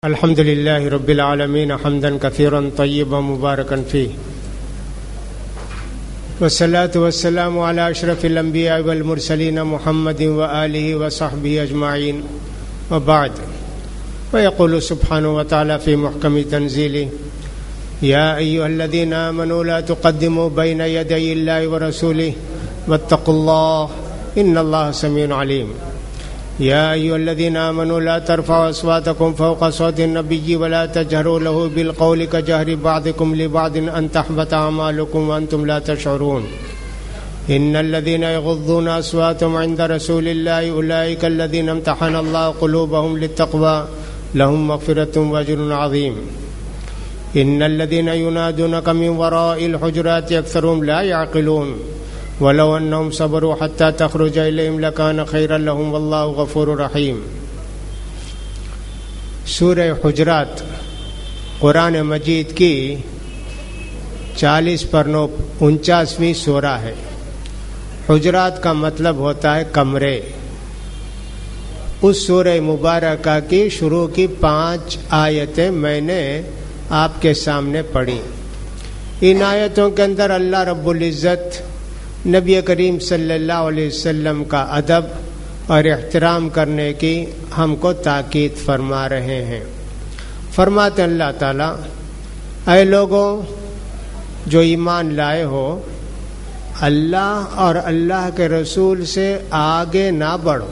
الحمد لله رب العالمين حمدا كثيرا طيبا مباركا فيه، والصلاة والسلام على أشرف الأنبياء والمرسلين محمد وآله وصحبه أجمعين، وبعد. ويقول سبحانه وتعالى في محكم تنزيله: يا أيها الذين آمنوا لا تقدموا بين يدي الله ورسوله واتقوا الله إن الله سميع عليم. يا أيها الذين آمنوا لا ترفعوا أصواتكم فوق صوت النبي ولا تجهروا له بالقول كجهر بعضكم لبعض أن تحبط أعمالكم وأنتم لا تشعرون. إن الذين يغضون أصواتهم عند رسول الله أولئك الذين امتحن الله قلوبهم للتقوى لهم مغفرة وأجر عظيم. إن الذين ينادونك من وراء الحجرات أكثرهم لا يعقلون ولو أنهم صبروا حتى تخرج إليهم لكان خيرا لهم والله غفور رحيم. سورہ حجرات قرآن مجید کی 40/49 سورہ ہے. حجرات کا مطلب ہوتا ہے کمرے. اس سورہ مبارکہ کی شروع کی 5 آیتیں میں نے آپ کے سامنے پڑھی. ان آیتوں کے اندر اللہ رب العزت نبی کریم صلی اللہ علیہ وسلم کا ادب اور احترام کرنے کی ہم کو تاکید فرما رہے ہیں. فرماتے اللہ تعالیٰ: اے لوگوں جو ایمان لائے ہو، اللہ اور اللہ کے رسول سے آگے نہ بڑھو.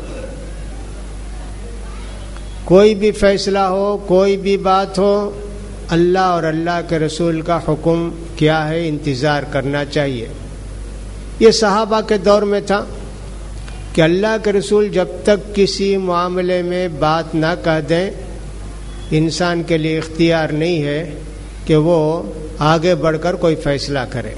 کوئی بھی فیصلہ ہو، کوئی بھی بات ہو، اللہ اور اللہ کے رسول کا حکم کیا ہے، انتظار کرنا چاہیے. یہ صحابہ کے دور میں تھا کہ اللہ کے رسول جب تک کسی معاملے میں بات نہ کہہ دیں، انسان کے لیے اختیار نہیں ہے کہ وہ آگے بڑھ کر کوئی فیصلہ کرے.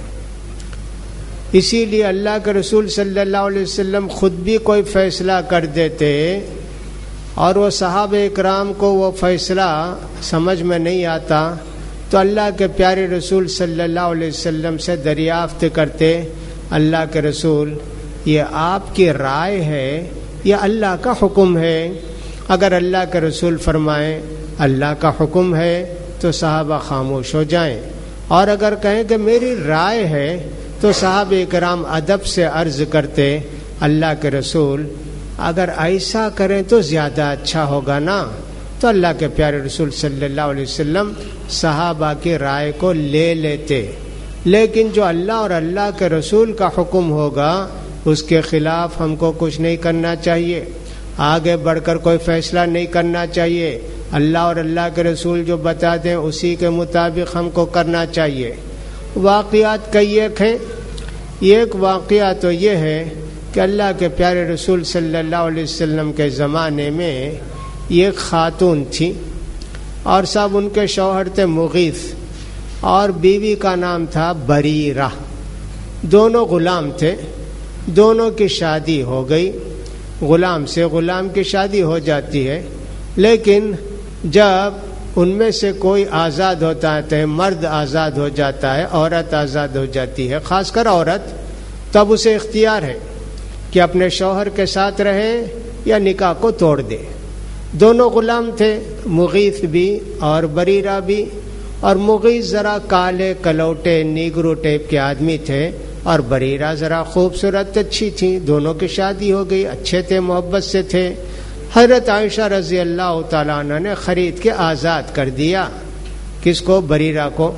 اسی لیے اللہ کے رسول صلی اللہ علیہ وسلم خود بھی کوئی فیصلہ کر دیتے اور وہ صحابہ اکرام کو وہ فیصلہ سمجھ میں نہیں آتا تو اللہ کے پیارے رسول صلی اللہ علیہ وسلم سے دریافت کرتے: اللہ کے رسول، یہ آپ کی رائے ہے یا اللہ کا حکم ہے؟ اگر اللہ کے رسول فرمائیں اللہ کا حکم ہے تو صحابہ خاموش ہو جائیں، اور اگر کہیں کہ میری رائے ہے تو صحابہ کرام ادب سے عرض کرتے: اللہ کے رسول، اگر ایسا کریں تو زیادہ اچھا ہوگا نا. تو اللہ کے پیارے رسول صلی اللہ علیہ وسلم صحابہ کی رائے کو لے لیتے. لیکن جو اللہ اور اللہ کے رسول کا حکم ہوگا اس کے خلاف ہم کو کچھ نہیں کرنا چاہیے، آگے بڑھ کر کوئی فیصلہ نہیں کرنا چاہیے. اللہ اور اللہ کے رسول جو بتا دیں اسی کے مطابق ہم کو کرنا چاہیے. واقعات کئی ایک ہیں. ایک واقعہ تو یہ ہے کہ اللہ کے پیارے رسول صلی اللہ علیہ وسلم کے زمانے میں ایک خاتون تھی اور سب ان کے شوہر تھے مغیث، اور بیوی کا نام تھا بریرہ. دونوں غلام تھے. دونوں کی شادی ہو گئی. غلام سے غلام کی شادی ہو جاتی ہے، لیکن جب ان میں سے کوئی آزاد ہوتا ہے، مرد آزاد ہو جاتا ہے، عورت آزاد ہو جاتی ہے، خاص کر عورت، تب اسے اختیار ہے کہ اپنے شوہر کے ساتھ رہے یا نکاح کو توڑ دے. دونوں غلام تھے، مغیث بھی اور بریرہ بھی. اور مغیث ذرا کالے کلوٹے نیگرو ٹائپ کے آدمی تھے اور بریرہ ذرا خوبصورت اچھی تھی. دونوں کی شادی ہو گئی، اچھے تھے، محبت سے تھے. حضرت عائشہ رضی اللہ تعالیٰ عنہ نے خرید کے آزاد کر دیا. کس کو؟ بریرہ کو.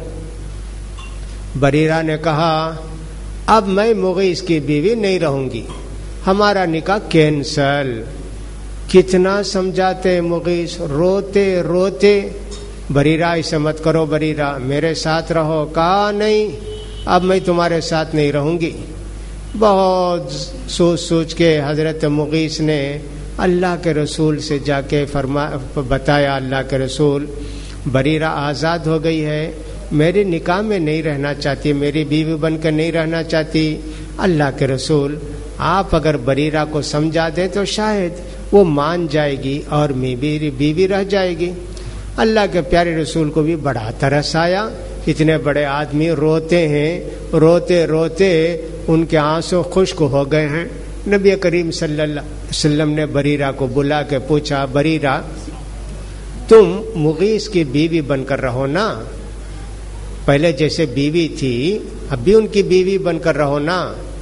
بریرہ نے کہا اب میں مغیث کی بیوی نہیں رہوں گی، ہمارا نکاح کینسل. کتنا سمجھاتے مغیث، روتے روتے: بریرہ ایسے مت کرو، بریرہ میرے ساتھ رہو. کہا نہیں، اب میں تمہارے ساتھ نہیں رہوں گی. بہت سوچ کے حضرت مغیث نے اللہ کے رسول سے جا کے بتایا: اللہ کے رسول، بریرہ آزاد ہو گئی ہے، میرے نکاح میں نہیں رہنا چاہتی، میری بیوی بن کر نہیں رہنا چاہتی. اللہ کے رسول، آپ اگر بریرہ کو سمجھا دیں تو شاید وہ مان جائے گی اور میری بیوی رہ جائے گی. اللہ کے پیارے رسول کو بھی بڑا ترس آیا. اتنے بڑے آدمی روتے ہیں، روتے روتے ان کے آنسو خشک ہو گئے ہیں. نبی کریم صلی اللہ علیہ وسلم نے بریرہ کو بلا کے پوچھا: بریرہ، تم مغیث کی بیوی بن کر رہو نا، پہلے جیسے بیوی تھی اب بھی ان کی بیوی بن کر رہو نا۔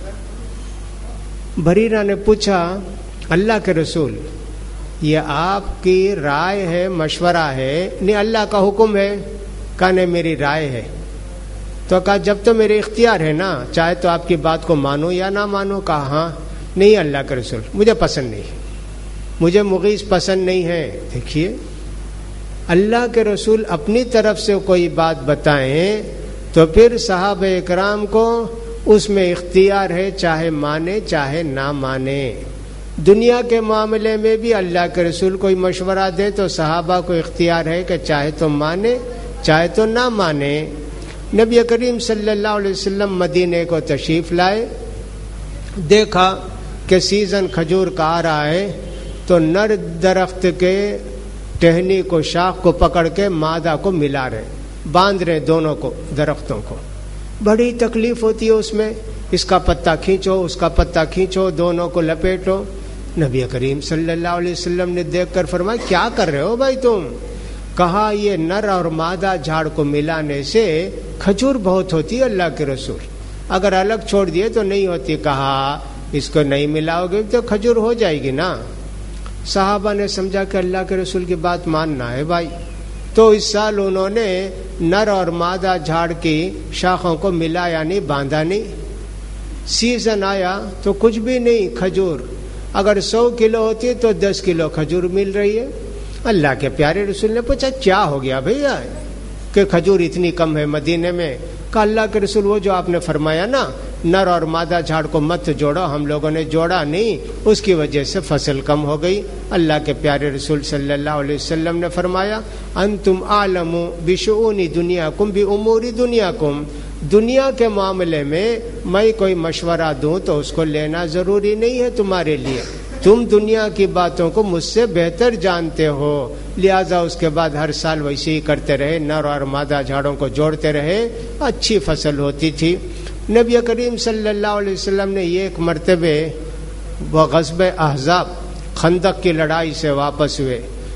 بریرہ نے پوچھا اللہ کے رسول یہ آپ کی رائے ہے، مشورہ ہے، نہیں اللہ کا حکم ہے؟ کہا نہیں میری رائے ہے۔ تو کہا جب تو میرے اختیار ہے نا، چاہے تو آپ کی بات کو مانو یا نہ مانو۔ کہا ہاں نہیں اللہ کے رسول مجھے پسند نہیں ہے، مجھے مغیث پسند نہیں ہے۔ دیکھیے اللہ کے رسول اپنی طرف سے کوئی بات بتائیں تو پھر صحابہ اکرام کو اس میں اختیار ہے، چاہے مانے چاہے نہ مانے۔ دنیا کے معاملے میں بھی اللہ کے رسول کوئی مشورہ دے تو صحابہ کو اختیار ہے کہ چاہے تو مانے چاہے تو نہ مانے۔ نبی کریم صلی اللہ علیہ وسلم مدینے کو تشریف لائے، دیکھا کہ سیزن کھجور کا آ رہا ہے تو نر درخت کے ٹہنی کو، شاخ کو پکڑ کے مادہ کو ملا رہے، باندھ رہے دونوں کو، درختوں کو۔ بڑی تکلیف ہوتی ہے اس میں، اس کا پتا کھینچو اس کا پتا کھینچو، دونوں کو لپیٹو۔ نبی کریم صلی اللہ علیہ وسلم نے دیکھ کر فرمایا کیا کر رہے ہو بھائی تم؟ کہا یہ نر اور مادہ جھاڑ کو ملانے سے کھجور بہت ہوتی ہے اللہ کے رسول، اگر الگ چھوڑ دیے تو نہیں ہوتی۔ کہا اس کو نہیں ملاؤ گے تو کھجور ہو جائے گی نا۔ صحابہ نے سمجھا کہ اللہ کے رسول کی بات ماننا ہے بھائی، تو اس سال انہوں نے نر اور مادہ جھاڑ کی شاخوں کو ملایا نہیں، باندھا نہیں۔ سیزن آیا تو کچھ بھی نہیں کھجور، اگر 100 کلو ہوتی ہے تو 10 کلو کھجور مل رہی ہے۔ اللہ کے پیارے رسول نے پوچھا کیا ہو گیا بھیا کہ کھجور اتنی کم ہے مدینے میں؟ کہا اللہ کے رسول وہ جو آپ نے فرمایا نا نر اور مادہ جھاڑ کو مت جوڑو، ہم لوگوں نے جوڑا نہیں، اس کی وجہ سے فصل کم ہو گئی۔ اللہ کے پیارے رسول صلی اللہ علیہ وسلم نے فرمایا انتم اعلم بشؤون دنیاکم بامور دنیاکم، دنیا کے معاملے میں کوئی مشورہ دوں تو اس کو لینا ضروری نہیں ہے تمہارے لیے، تم دنیا کی باتوں کو مجھ سے بہتر جانتے ہو، لہذا اس کے بعد ہر سال ویسے ہی کرتے رہے، نر اور مادہ جھاڑوں کو جوڑتے رہے، اچھی فصل ہوتی تھی۔ نبی کریم صلی اللہ علیہ وسلم نے ایک مرتبہ وہ غزوہ احزاب خندق کی لڑائی سے واپس ہوئے،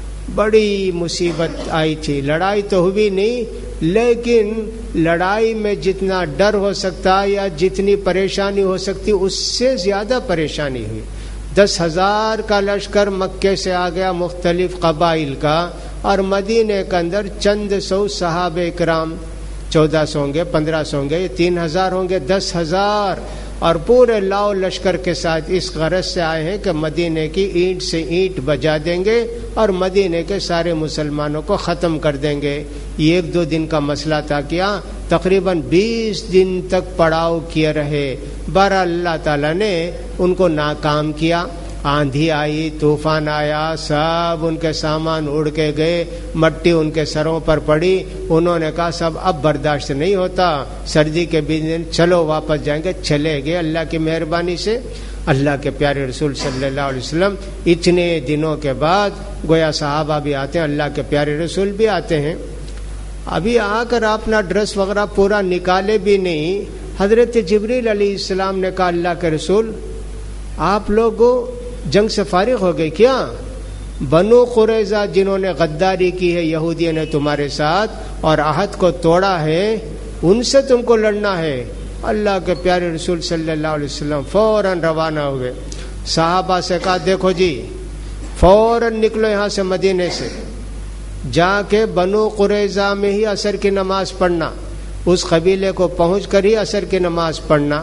بڑی مصیبت آئی تھی، لڑائی تو ہوئی نہیں لیکن لڑائی میں جتنا ڈر ہو سکتا یا جتنی پریشانی ہو سکتی اس سے زیادہ پریشانی ہوئی۔ 10,000 کا لشکر مکے سے آ گیا، مختلف قبائل کا، اور مدینے کے اندر چند سو صحابہ کرام، 1400 ہوں گے، 1500 ہوں گے، 3000 ہوں گے، 10,000، اور پورے لاؤ لشکر کے ساتھ اس غرض سے آئے ہیں کہ مدینے کی اینٹ سے اینٹ بجا دیں گے اور مدینے کے سارے مسلمانوں کو ختم کر دیں گے۔ یہ 1-2 دن کا مسئلہ تھا، کیا تقریباً 20 دن تک پڑاؤ کیے رہے، بہرحال اللہ تعالیٰ نے ان کو ناکام کیا۔ آندھی آئی، طوفان آیا، سب ان کے سامان اڑ کے گئے، مٹی ان کے سروں پر پڑی، انہوں نے کہا سب اب برداشت نہیں ہوتا، سردی کے 20 دن چلو واپس جائیں گے، چلے گئے۔ اللہ کی مہربانی سے اللہ کے پیارے رسول صلی اللہ علیہ وسلم اتنے دنوں کے بعد گویا صحابہ بھی آتے ہیں، اللہ کے پیارے رسول بھی آتے ہیں، ابھی آ کر اپنا ڈریس وغیرہ پورا نکالے بھی نہیں، حضرت جبریل علیہ السلام نے کہا اللہ کے رسول آپ لوگ جنگ سے فارغ ہو گئے کیا؟ بنو قریظہ جنہوں نے غداری کی ہے یہودیوں نے تمہارے ساتھ اور عہد کو توڑا ہے، ان سے تم کو لڑنا ہے؟ اللہ کے پیارے رسول صلی اللہ علیہ وسلم فوراً روانہ ہوئے، صحابہ سے کہا دیکھو جی فوراً نکلو یہاں سے، مدینے سے جا کے بنو قریظہ میں ہی عصر کی نماز پڑھنا، اس قبیلے کو پہنچ کر ہی عصر کی نماز پڑھنا۔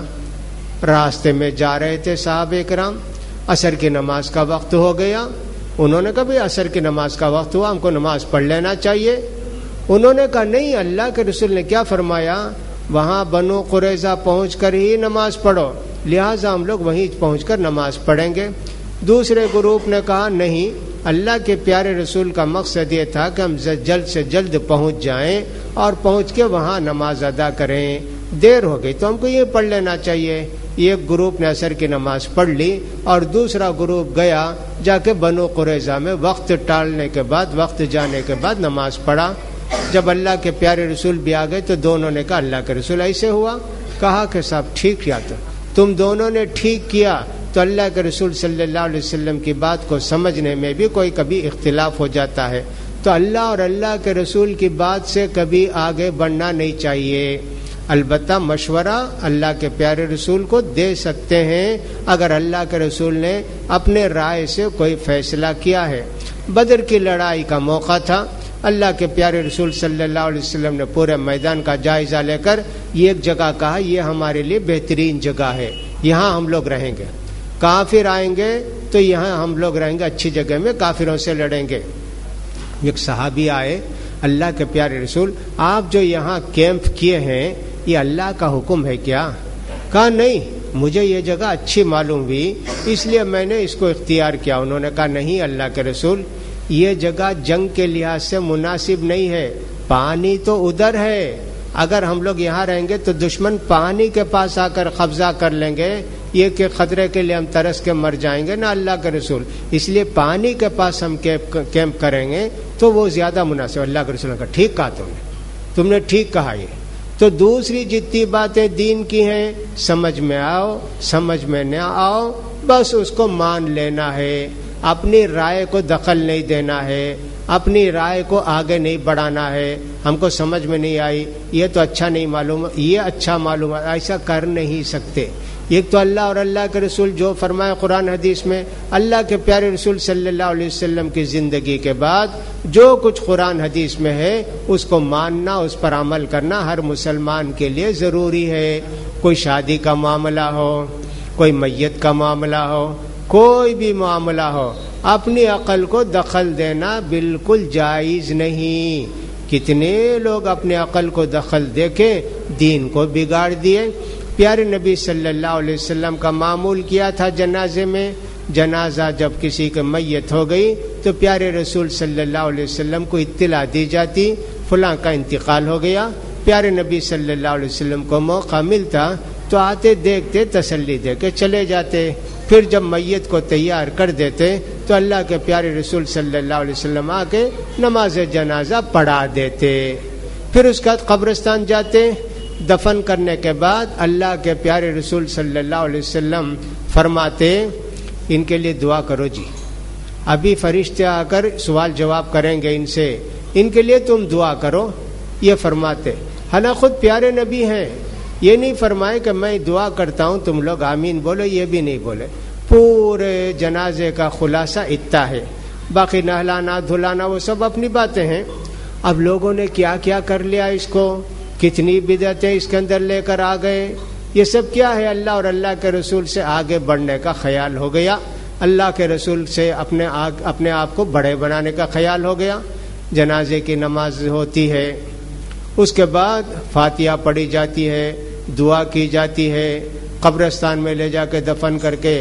راستے میں جا رہے تھے صحابہ کرام، عصر کی نماز کا وقت ہو گیا، انہوں نے کہا بھئی عصر کی نماز کا وقت ہوا، ہم کو نماز پڑھ لینا چاہیے۔ انہوں نے کہا نہیں، اللہ کے رسول نے کیا فرمایا وہاں بنو قریظہ پہنچ کر ہی نماز پڑھو، لہٰذا ہم لوگ وہیں پہنچ کر نماز پڑھیں گے۔ دوسرے گروپ نے کہا نہیں، اللہ کے پیارے رسول کا مقصد یہ تھا کہ ہم جلد سے جلد پہنچ جائیں اور پہنچ کے وہاں نماز ادا کریں، دیر ہو گئی تو ہم کو یہ پڑھ لینا چاہیے۔ ایک گروپ نے عصر کی نماز پڑھ لی اور دوسرا گروپ گیا جا کے بنو قریظہ میں وقت ٹالنے کے بعد، وقت جانے کے بعد نماز پڑھا۔ جب اللہ کے پیارے رسول بھی آ گئے تو دونوں نے کہا اللہ کے رسول ایسے ہوا؟ کہا کہ صاحب ٹھیک کیا تم دونوں نے ٹھیک کیا، تو اللہ کے رسول صلی اللہ علیہ وسلم کی بات کو سمجھنے میں بھی کوئی کبھی اختلاف ہو جاتا ہے، تو اللہ اور اللہ کے رسول کی بات سے کبھی آگے بڑھنا نہیں چاہیے. البتہ مشورہ اللہ کے پیارے رسول کو دے سکتے ہیں اگر اللہ کے رسول نے اپنے رائے سے کوئی فیصلہ کیا ہے. بدر کی لڑائی کا موقع تھا. اللہ کے پیارے رسول صلی اللہ علیہ وسلم نے پورے میدان کا جائزہ لے کر یہ ایک جگہ کہا یہ ہمارے لیے بہترین جگہ ہے, یہاں ہم لوگ رہیں گے. کافر آئیں گے تو یہاں ہم لوگ رہیں گے, اچھی جگہ میں کافروں سے لڑیں گے. ایک صحابی آئے, اللہ کے پیارے رسول آپ جو یہاں کیمپ کیے ہیں یہ اللہ کا حکم ہے کیا؟ کہا نہیں, مجھے یہ جگہ اچھی معلوم ہوئی اس لیے میں نے اس کو اختیار کیا. انہوں نے کہا نہیں اللہ کے رسول, یہ جگہ جنگ کے لحاظ سے مناسب نہیں ہے, پانی تو ادھر ہے, اگر ہم لوگ یہاں رہیں گے تو دشمن پانی کے پاس آ کر قبضہ کر لیں گے, یہ کہ خطرے کے لیے ہم ترس کے مر جائیں گے نا اللہ کے رسول, اس لیے پانی کے پاس ہم کیمپ کریں گے تو وہ زیادہ مناسب. اللہ کے رسول نے کہا ٹھیک کہا تم نے ٹھیک کہا. یہ تو دوسری جتنی باتیں دین کی ہیں سمجھ میں آؤ سمجھ میں نہ آؤ بس اس کو مان لینا ہے, اپنی رائے کو دخل نہیں دینا ہے, اپنی رائے کو آگے نہیں بڑھانا ہے. ہم کو سمجھ میں نہیں آئی, یہ تو اچھا نہیں معلوم, یہ اچھا معلوم, ایسا کر نہیں سکتے. ایک تو اللہ اور اللہ کے رسول جو فرمائے قرآن حدیث میں, اللہ کے پیارے رسول صلی اللہ علیہ وسلم کی زندگی کے بعد جو کچھ قرآن حدیث میں ہے اس کو ماننا, اس پر عمل کرنا ہر مسلمان کے لیے ضروری ہے. کوئی شادی کا معاملہ ہو, کوئی میت کا معاملہ ہو, کوئی بھی معاملہ ہو, اپنی عقل کو دخل دینا بالکل جائز نہیں. کتنے لوگ اپنے عقل کو دخل دے کے دین کو بگاڑ دیے. پیارے نبی صلی اللہ علیہ وسلم کا معمول کیا تھا جنازے میں, جنازہ جب کسی کی میت ہو گئی تو پیارے رسول صلی اللہ علیہ وسلم کو اطلاع دی جاتی فلاں کا انتقال ہو گیا. پیارے نبی صلی اللہ علیہ وسلم کو موقع ملتا تو آتے دیکھتے تسلی دے کے چلے جاتے. پھر جب میت کو تیار کر دیتے تو اللہ کے پیارے رسول صلی اللہ علیہ وسلم آ کے نماز جنازہ پڑھا دیتے. پھر اس کے بعد قبرستان جاتے. دفن کرنے کے بعد اللہ کے پیارے رسول صلی اللہ علیہ وسلم فرماتے ان کے لیے دعا کرو جی, ابھی فرشتے آ کر سوال جواب کریں گے ان سے, ان کے لیے تم دعا کرو. یہ فرماتے, حالانکہ خود پیارے نبی ہیں, یہ نہیں فرمائے کہ میں دعا کرتا ہوں تم لوگ آمین بولو, یہ بھی نہیں بولے. پورے جنازے کا خلاصہ اتنا ہے, باقی نہلانا دھلانا وہ سب اپنی باتیں ہیں. اب لوگوں نے کیا کیا کر لیا, اس کو کتنی بدعتیں اس کے اندر لے کر آ گئے. یہ سب کیا ہے؟ اللہ اور اللہ کے رسول سے آگے بڑھنے کا خیال ہو گیا, اللہ کے رسول سے اپنے آپ کو بڑے بنانے کا خیال ہو گیا. جنازے کی نماز ہوتی ہے, اس کے بعد فاتحہ پڑھی جاتی ہے, دعا کی جاتی ہے, قبرستان میں لے جا کے دفن کر کے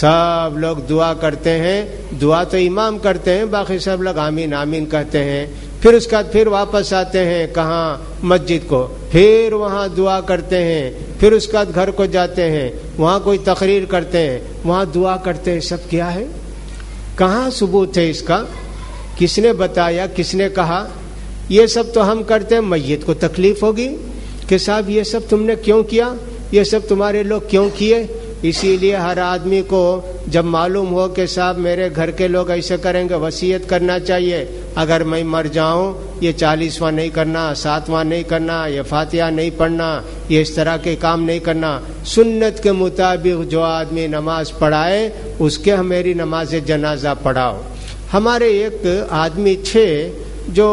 سب لوگ دعا کرتے ہیں. دعا تو امام کرتے ہیں, باقی سب لوگ آمین آمین کہتے ہیں. پھر اس کے بعد پھر واپس آتے ہیں کہاں, مسجد کو, پھر وہاں دعا کرتے ہیں. پھر اس کے بعد گھر کو جاتے ہیں, وہاں کوئی تقریر کرتے ہیں, وہاں دعا کرتے ہیں. سب کیا ہے؟ کہاں ثبوت ہے اس کا؟ کس نے بتایا, کس نے کہا؟ یہ سب تو ہم کرتے ہیں. میت کو تکلیف ہوگی کہ صاحب یہ سب تم نے کیوں کیا, یہ سب تمہارے لوگ کیوں کیے. اسی لیے ہر آدمی کو جب معلوم ہو کہ صاحب میرے گھر کے لوگ ایسے کریں گے, وصیت کرنا چاہیے, اگر میں مر جاؤں یہ 40واں نہیں کرنا, 7واں نہیں کرنا, یہ فاتحہ نہیں پڑھنا, یہ اس طرح کے کام نہیں کرنا. سنت کے مطابق جو آدمی نماز پڑھائے اس کے میری نماز جنازہ پڑھاؤ. ہمارے ایک آدمی تھے جو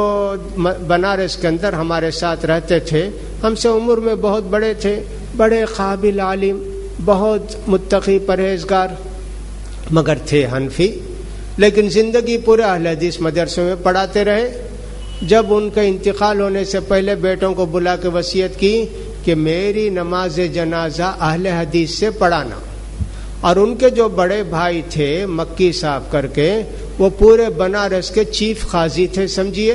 بنارس کے اندر ہمارے ساتھ رہتے تھے, ہم سے عمر میں بہت بڑے تھے, بڑے قابل عالم, بہت متقی پرہیزگار, مگر تھے حنفی. لیکن زندگی پورے اہل حدیث مدرسوں میں پڑھاتے رہے. جب ان کے انتقال ہونے سے پہلے بیٹوں کو بلا کے وصیت کی کہ میری نماز جنازہ اہل حدیث سے پڑھانا. اور ان کے جو بڑے بھائی تھے مکی صاحب کر کے, وہ پورے بنارس کے چیف قاضی تھے, سمجھیے.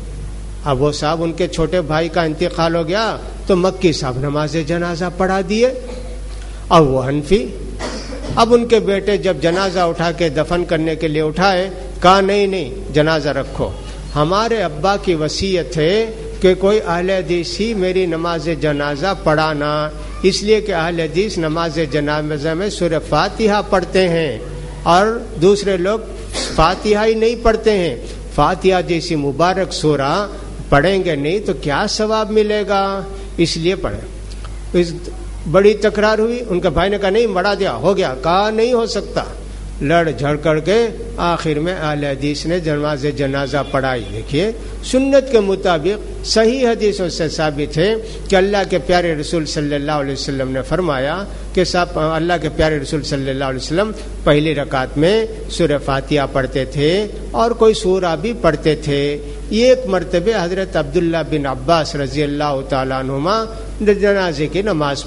اب وہ صاحب ان کے چھوٹے بھائی کا انتقال ہو گیا تو مکی صاحب نماز جنازہ پڑھا دیے, اور وہ حنفی. اب ان کے بیٹے جب جنازہ اٹھا کے دفن کرنے کے لیے اٹھائے, کہا نہیں جنازہ رکھو, ہمارے ابا کی وصیت ہے کہ کوئی اہل حدیث ہی میری نماز جنازہ پڑھانا, اس لیے کہ اہل حدیث نماز جنازہ میں سورہ فاتحہ پڑھتے ہیں اور دوسرے لوگ فاتحہ ہی نہیں پڑھتے ہیں. فاتحہ جیسی مبارک سورہ پڑھیں گے نہیں تو کیا ثواب ملے گا، اس لیے پڑھیں۔ بڑی تکرار ہوئی، ان کے بھائی نے کہا نہیں بڑھا دیا، ہو گیا، کہا نہیں ہو سکتا، لڑ جھڑ کر کے آخر میں اہل حدیث نے نماز جنازہ پڑھائی۔ دیکھیے سنت کے مطابق صحیح حدیثوں سے ثابت ہے کہ اللہ کے پیارے رسول صلی اللہ علیہ وسلم نے فرمایا کہ اللہ کے پیارے رسول صلی اللہ علیہ وسلم پہلی رکعت میں سورہ فاتحہ پڑھتے تھے اور کوئی سورہ بھی پڑھتے تھے۔ ایک مرتبہ حضرت عبداللہ بن عباس رضی اللہ تعالیٰ عنہما جنازے کی نماز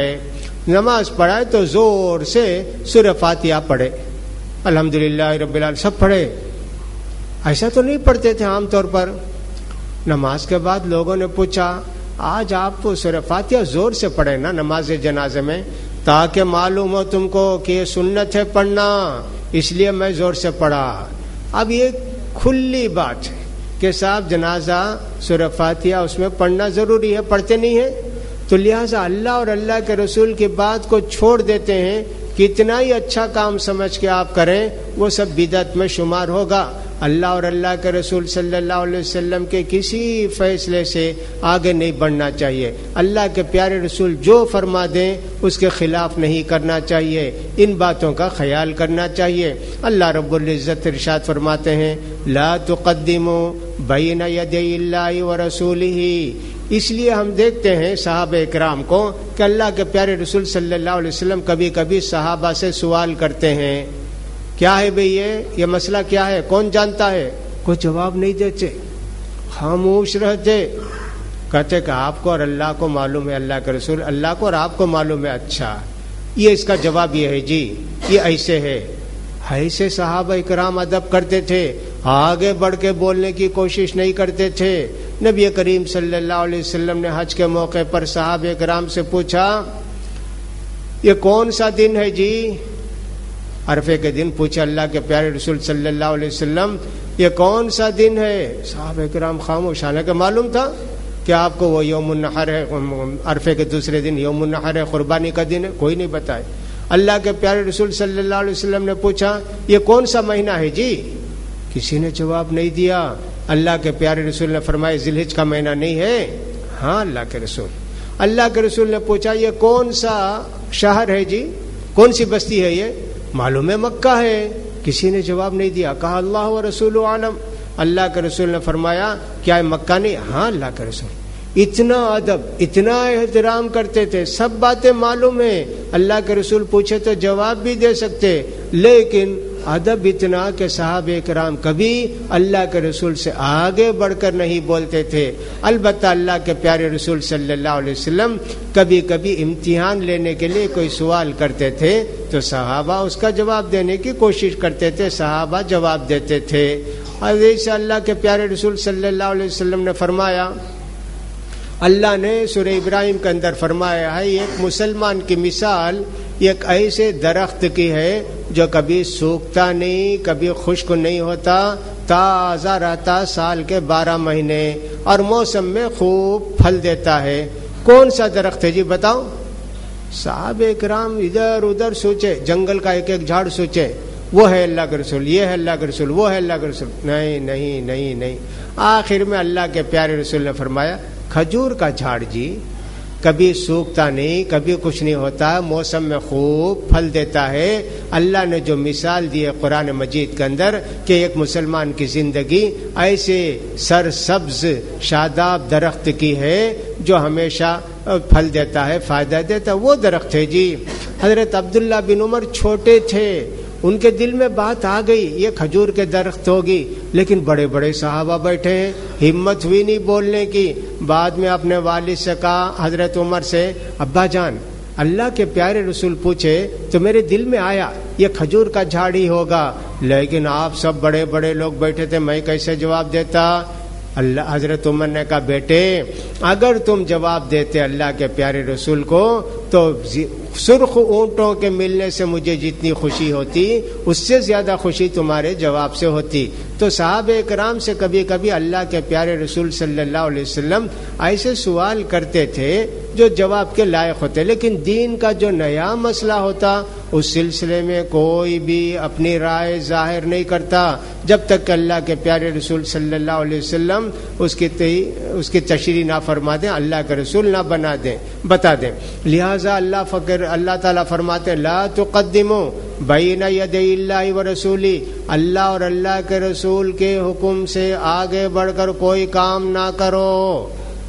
پڑھائے تو زور سے سورہ فاتحہ پڑھے، الحمدللہ رب العالمین سب پڑھے۔ ایسا تو نہیں پڑھتے تھے عام طور پر۔ نماز کے بعد لوگوں نے پوچھا آج آپ کو سورہ فاتحہ زور سے پڑھے نا نماز جنازے میں، تاکہ معلوم ہو تم کو کہ یہ سنت ہے پڑھنا، اس لیے میں زور سے پڑھا۔ اب یہ کھلی بات ہے کہ صاحب جنازہ سورہ فاتحہ اس میں پڑھنا ضروری ہے، پڑھتے نہیں ہیں، تو لہٰذا اللہ اور اللہ کے رسول کی بات کو چھوڑ دیتے ہیں، کتنا ہی اچھا کام سمجھ کے آپ کریں وہ سب بدعت میں شمار ہوگا۔ اللہ اور اللہ کے رسول صلی اللہ علیہ وسلم کے کسی فیصلے سے آگے نہیں بڑھنا چاہیے۔ اللہ کے پیارے رسول جو فرما دیں اس کے خلاف نہیں کرنا چاہیے، ان باتوں کا خیال کرنا چاہیے۔ اللہ رب العزت ارشاد فرماتے ہیں لا تقدموا بین یدی اللہ ورسولہ۔ اس لیے ہم دیکھتے ہیں صحابہ اکرام کو کہ اللہ کے پیارے رسول صلی اللہ علیہ وسلم کبھی کبھی صحابہ سے سوال کرتے ہیں، کیا ہے بھئی یہ مسئلہ کیا ہے، کون جانتا ہے؟ کوئی جواب نہیں دیتے، خاموش رہتے، کہتے کہ آپ کو اور اللہ کو معلوم ہے، اللہ کے رسول اللہ کو اور آپ کو معلوم ہے۔ اچھا یہ اس کا جواب یہ ہے جی یہ ایسے ہے۔ ایسے صحابہ اکرام ادب کرتے تھے، آگے بڑھ کے بولنے کی کوشش نہیں کرتے تھے۔ نبی کریم صلی اللہ علیہ وسلم نے حج کے موقع پر صحابہ اکرام سے پوچھا یہ کون سا دن ہے جی؟ عرفے کے دن پوچھا اللہ کے پیارے رسول صلی اللہ علیہ وسلم یہ کون سا دن ہے؟ صحابہ کرام خاموش، حالانکہ معلوم تھا کہ آپ کو وہ یوم النحر ہے، عرفے کے دوسرے دن یوم النحر ہے، قربانی کا دن ہے، کوئی نہیں بتائے۔ اللہ کے پیارے رسول صلی اللہ علیہ وسلم نے پوچھا یہ کون سا مہینہ ہے جی؟ کسی نے جواب نہیں دیا۔ اللہ کے پیارے رسول نے فرمایا ذی الحج کا مہینہ نہیں ہے؟ ہاں اللہ کے رسول۔ اللہ کے رسول نے پوچھا یہ کون سا شہر ہے جی، کون سی بستی ہے؟ یہ معلوم ہے مکہ ہے۔ کسی نے جواب نہیں دیا، کہا اللہ و رسول عالم۔ اللہ کے رسول نے فرمایا کیا ہے مکہ نہیں؟ ہاں اللہ کے رسول۔ اتنا ادب، اتنا احترام کرتے تھے، سب باتیں معلوم ہیں، اللہ کے رسول پوچھے تو جواب بھی دے سکتے، لیکن ادب اتنا کہ صحابہ کرام کبھی اللہ کے رسول سے آگے بڑھ کر نہیں بولتے تھے۔ البتہ اللہ کے پیارے رسول صلی اللہ علیہ وسلم کبھی کبھی امتحان لینے کے لیے کوئی سوال کرتے تھے تو صحابہ اس کا جواب دینے کی کوشش کرتے تھے، صحابہ جواب دیتے تھے۔ اور ایسے اللہ کے پیارے رسول صلی اللہ علیہ وسلم نے فرمایا، اللہ نے سورہ ابراہیم کے اندر فرمایا ہے ایک مسلمان کی مثال ایک ایسے درخت کی ہے جو کبھی سوکھتا نہیں، کبھی خشک نہیں ہوتا، تازہ رہتا سال کے 12 مہینے اور موسم میں خوب پھل دیتا ہے۔ کون سا درخت ہے جی بتاؤ؟ صحابہ اکرام ادھر ادھر سوچے، جنگل کا ایک ایک جھاڑ سوچے، وہ ہے اللہ کے رسول، یہ ہے اللہ کے رسول، وہ ہے اللہ کے رسول، نہیں نہیں نہیں نہیں۔ آخر میں اللہ کے پیارے رسول نے فرمایا کھجور کا جھاڑ جی، کبھی سوکھتا نہیں، کبھی کچھ نہیں ہوتا، موسم میں خوب پھل دیتا ہے۔ اللہ نے جو مثال دی ہے قرآن مجید کے اندر کہ ایک مسلمان کی زندگی ایسے سرسبز شاداب درخت کی ہے جو ہمیشہ پھل دیتا ہے، فائدہ دیتا ہے، وہ درخت ہے جی۔ حضرت عبداللہ بن عمر چھوٹے تھے، ان کے دل میں بات آ گئی یہ کھجور کے درخت ہوگی، لیکن بڑے بڑے صحابہ بیٹھے ہیں، ہمت ہوئی نہیں بولنے کی۔ بعد میں اپنے والد سے کہا حضرت عمر سے، ابا جان اللہ کے پیارے رسول پوچھے تو میرے دل میں آیا یہ کھجور کا جھاڑ ہی ہوگا، لیکن آپ سب بڑے بڑے لوگ بیٹھے تھے، میں کیسے جواب دیتا؟ حضرت عمر نے کہا بیٹے اگر تم جواب دیتے اللہ کے پیارے رسول کو تو سرخ اونٹوں کے ملنے سے مجھے جتنی خوشی ہوتی اس سے زیادہ خوشی تمہارے جواب سے ہوتی۔ تو صحابہ کرام سے کبھی کبھی اللہ کے پیارے رسول صلی اللہ علیہ وسلم ایسے سوال کرتے تھے جو جواب کے لائق ہوتے. لیکن دین کا جو نیا مسئلہ ہوتا اس سلسلے میں کوئی بھی اپنی رائے ظاہر نہیں کرتا جب تک کہ اللہ کے پیارے رسول صلی اللہ علیہ وسلم اس کی تشریح نہ فرما دیں, اللہ کے رسول نہ بتا دیں. لہٰذا اللہ تعالیٰ فرماتے لا تقدموا بین یدی اللہ ورسولہ, اللہ اور اللہ کے رسول کے حکم سے آگے بڑھ کر کوئی کام نہ کرو.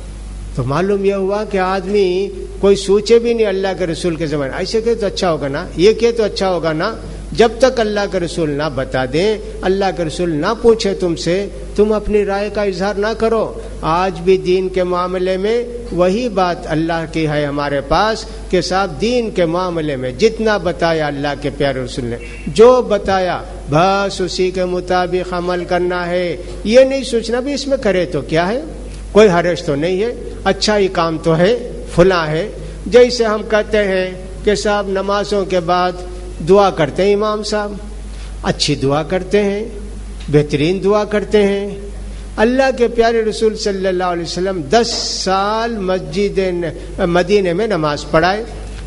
تو معلوم یہ ہوا کہ آدمی کوئی سوچے بھی نہیں اللہ کے رسول کے زمانے, ایسے کہ تو اچھا ہوگا نا, یہ کہ تو اچھا ہوگا نا. جب تک اللہ کے رسول نہ بتا دیں, اللہ کے رسول نہ پوچھے تم سے, تم اپنی رائے کا اظہار نہ کرو. آج بھی دین کے معاملے میں وہی بات اللہ کی ہے ہمارے پاس کہ صاحب دین کے معاملے میں جتنا بتایا اللہ کے پیارے رسول نے, جو بتایا بس اسی کے مطابق عمل کرنا ہے. یہ نہیں سوچنا بھی اس میں کرے تو کیا ہے, کوئی حرج تو نہیں ہے, اچھا ہی کام تو ہے, فلاں ہے. جیسے ہم کہتے ہیں کہ صاحب نمازوں کے بعد دعا کرتے ہیں, امام صاحب اچھی دعا کرتے ہیں, بہترین دعا کرتے ہیں. اللہ کے پیارے رسول صلی اللہ علیہ وسلم 10 سال مسجد مدینے میں نماز پڑھائے.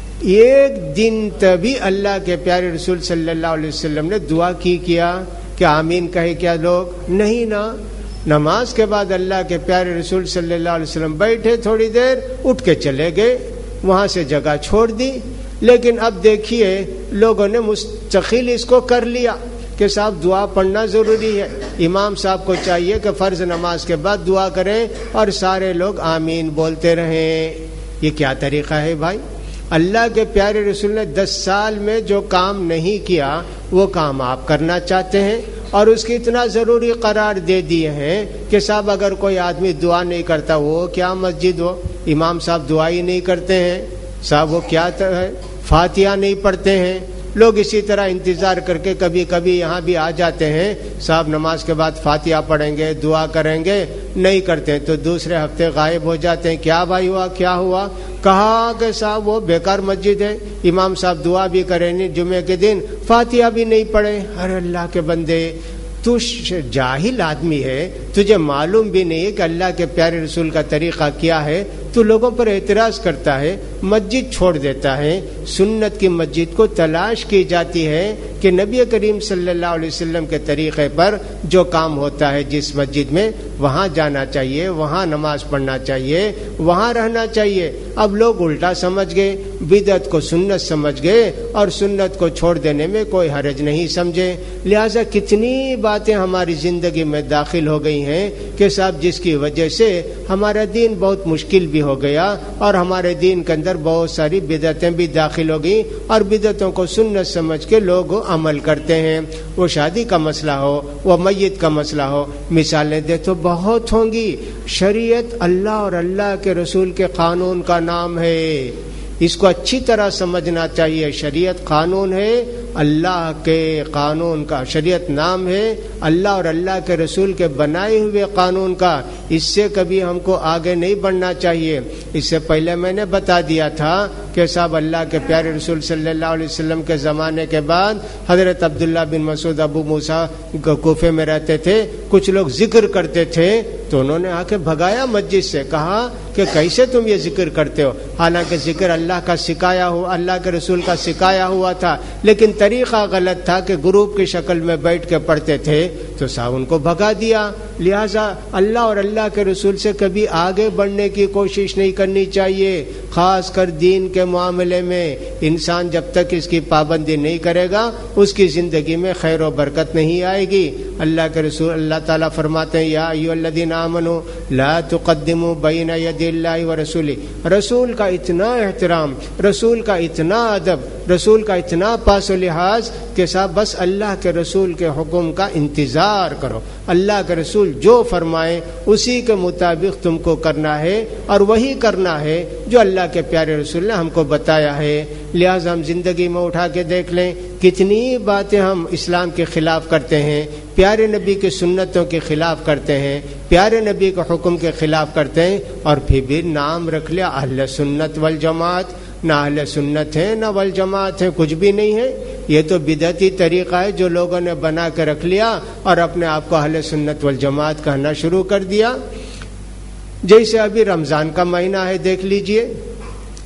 ایک دن تبھی اللہ کے پیارے رسول صلی اللہ علیہ وسلم نے دعا کیا کہ آمین کہے کیا لوگ؟ نہیں نا. نماز کے بعد اللہ کے پیارے رسول صلی اللہ علیہ وسلم بیٹھے, تھوڑی دیر اٹھ کے چلے گئے, وہاں سے جگہ چھوڑ دی. لیکن اب دیکھیے لوگوں نے مستقل اس کو کر لیا کہ صاحب دعا پڑھنا ضروری ہے. امام صاحب کو چاہیے کہ فرض نماز کے بعد دعا کریں اور سارے لوگ آمین بولتے رہیں. یہ کیا طریقہ ہے بھائی؟ اللہ کے پیارے رسول نے 10 سال میں جو کام نہیں کیا وہ کام آپ کرنا چاہتے ہیں اور اس کی اتنا ضروری قرار دے دیے ہیں کہ صاحب اگر کوئی آدمی دعا نہیں کرتا وہ کیا مسجد ہو, امام صاحب دعا ہی نہیں کرتے ہیں, صاحب وہ کیا ہے, فاتحہ نہیں پڑھتے ہیں. لوگ اسی طرح انتظار کر کے کبھی کبھی یہاں بھی آ جاتے ہیں, صاحب نماز کے بعد فاتحہ پڑھیں گے, دعا کریں گے, نہیں کرتے تو دوسرے ہفتے غائب ہو جاتے ہیں. کیا بھائی ہوا, کیا ہوا؟ کہا کہ صاحب وہ بیکار مسجد ہے, امام صاحب دعا بھی کریں نہیں, جمعے کے دن فاتحہ بھی نہیں پڑھے. ارے اللہ کے بندے, تو جاہل آدمی ہے, تجھے معلوم بھی نہیں ہے کہ اللہ کے پیارے رسول کا طریقہ کیا ہے, تو لوگوں پر اعتراض کرتا ہے, مسجد چھوڑ دیتا ہے. سنت کی مسجد کو تلاش کی جاتی ہے کہ نبی کریم صلی اللہ علیہ وسلم کے طریقے پر جو کام ہوتا ہے جس مسجد میں وہاں جانا چاہیے, وہاں نماز پڑھنا چاہیے, وہاں رہنا چاہیے. اب لوگ الٹا سمجھ گئے, بدعت کو سنت سمجھ گئے اور سنت کو چھوڑ دینے میں کوئی حرج نہیں سمجھے. لہٰذا کتنی باتیں ہماری زندگی میں داخل ہو گئی ہیں کہ صاحب جس کی وجہ سے ہمارا دین بہت مشکل بھی ہو گیا اور ہمارے دین کے اندر بہت ساری بدعتیں بھی داخل ہو گئی اور بدعتوں کو سنت سمجھ کے لوگ عمل کرتے ہیں. وہ شادی کا مسئلہ ہو, وہ میت کا مسئلہ ہو, مثالیں دے تو بہت ہوں گی. شریعت اللہ اور اللہ کے رسول کے قانون کا نام ہے, اس کو اچھی طرح سمجھنا چاہیے. شریعت قانون ہے, اللہ کے قانون کا. شریعت نام ہے اللہ اور اللہ کے رسول کے بنائے ہوئے قانون کا. اس سے کبھی ہم کو آگے نہیں بڑھنا چاہیے. اس سے پہلے میں نے بتا دیا تھا کہ صاحب اللہ کے پیارے رسول صلی اللہ علیہ وسلم کے زمانے کے بعد حضرت عبداللہ بن مسعود ابو موسیٰ کوفے میں رہتے تھے, کچھ لوگ ذکر کرتے تھے تو انہوں نے آ کے بھگایا مسجد سے, کہا کہ کیسے تم یہ ذکر کرتے ہو, حالانکہ ذکر اللہ کا سکھایا ہوا, اللہ کے رسول کا سکھایا ہوا تھا, لیکن طریقہ غلط تھا کہ گروپ کی شکل میں بیٹھ کے پڑھتے تھے, تو صاحب ان کو بھگا دیا. لہٰذا اللہ اور اللہ کے رسول سے کبھی آگے بڑھنے کی کوشش نہیں کرنی چاہیے, خاص کر دین کے معاملے میں. انسان جب تک اس کی پابندی نہیں کرے گا اس کی زندگی میں خیر و برکت نہیں آئے گی. اللہ کے رسول, اللہ تعالیٰ فرماتے ہیں یا ایھا الذین آمنوا لا تقدموا بین یدی اللہ ورسولہ. رسول کا اتنا احترام, رسول کا اتنا ادب, رسول کا اتنا پاس و لحاظ کہ صاحب بس اللہ کے رسول کے حکم کا انتظار کرو. اللہ کے رسول جو فرمائے اسی کے مطابق تم کو کرنا ہے اور وہی کرنا ہے جو اللہ کے پیارے رسول نے ہم کو بتایا ہے. لہٰذا ہم زندگی میں اٹھا کے دیکھ لیں کتنی باتیں ہم اسلام کے خلاف کرتے ہیں, پیارے نبی کی سنتوں کے خلاف کرتے ہیں, پیارے نبی کے حکم کے خلاف کرتے ہیں, اور پھر بھی نام رکھ لیا اہل سنت والجماعت. نہ اہل سنت ہے نہ والجماعت ہے, کچھ بھی نہیں ہے. یہ تو بدعتی طریقہ ہے جو لوگوں نے بنا کے رکھ لیا اور اپنے آپ کو اہل سنت والجماعت کہنا شروع کر دیا. جیسے ابھی رمضان کا مہینہ ہے, دیکھ لیجئے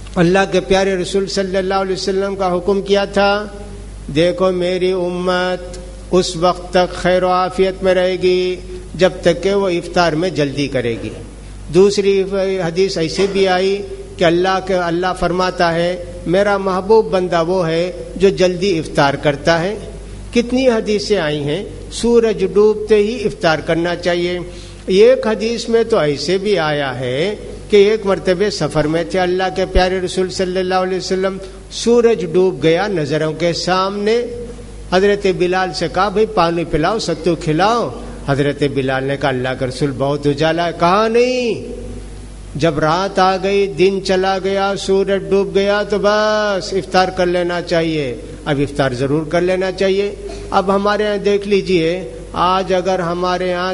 اللہ کے پیارے رسول صلی اللہ علیہ وسلم کا حکم کیا تھا، دیکھو میری امت اس وقت تک خیر و عافیت میں رہے گی جب تک کہ وہ افطار میں جلدی کرے گی۔ دوسری حدیث ایسے بھی آئی کہ اللہ فرماتا ہے میرا محبوب بندہ وہ ہے جو جلدی افطار کرتا ہے۔ کتنی حدیثیں آئی ہیں سورج ڈوبتے ہی افطار کرنا چاہیے۔ ایک حدیث میں تو ایسے بھی آیا ہے کہ ایک مرتبہ سفر میں تھے اللہ کے پیارے رسول صلی اللہ علیہ وسلم، سورج ڈوب گیا نظروں کے سامنے، حضرت بلال سے کہا بھئی پانی پلاؤ، ستو کھلاؤ۔ حضرت بلال نے کہا اللہ کا رسول بہت اجالا ہے۔ کہا نہیں، جب رات آ گئی، دن چلا گیا، سورج ڈوب گیا تو بس افطار کر لینا چاہیے۔ اب افطار ضرور کر لینا چاہیے۔ اب ہمارے یہاں دیکھ لیجئے، آج اگر ہمارے یہاں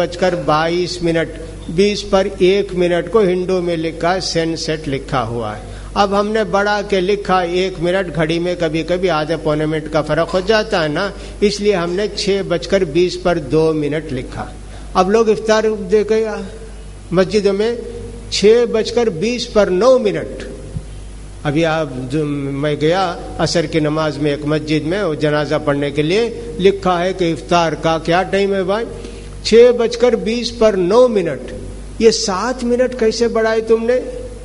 6:22 20 پر 1 منٹ کو ہندو میں لکھا ہے، سن سیٹ لکھا ہوا ہے۔ اب ہم نے بڑھا کے لکھا 1 منٹ، گھڑی میں کبھی کبھی آدھے پونے منٹ کا فرق ہو جاتا ہے نا، اس لیے ہم نے 6:20 پر 2 منٹ لکھا۔ اب لوگ افطار دیکھے مسجدوں میں 6:20 پر 9 منٹ۔ ابھی میں گیا عصر کی نماز میں ایک مسجد میں جنازہ پڑھنے کے لیے، لکھا ہے کہ افطار کا کیا ٹائم ہے بھائی، 6:20 پر 9 منٹ۔ یہ 7 منٹ کیسے بڑھائے تم نے؟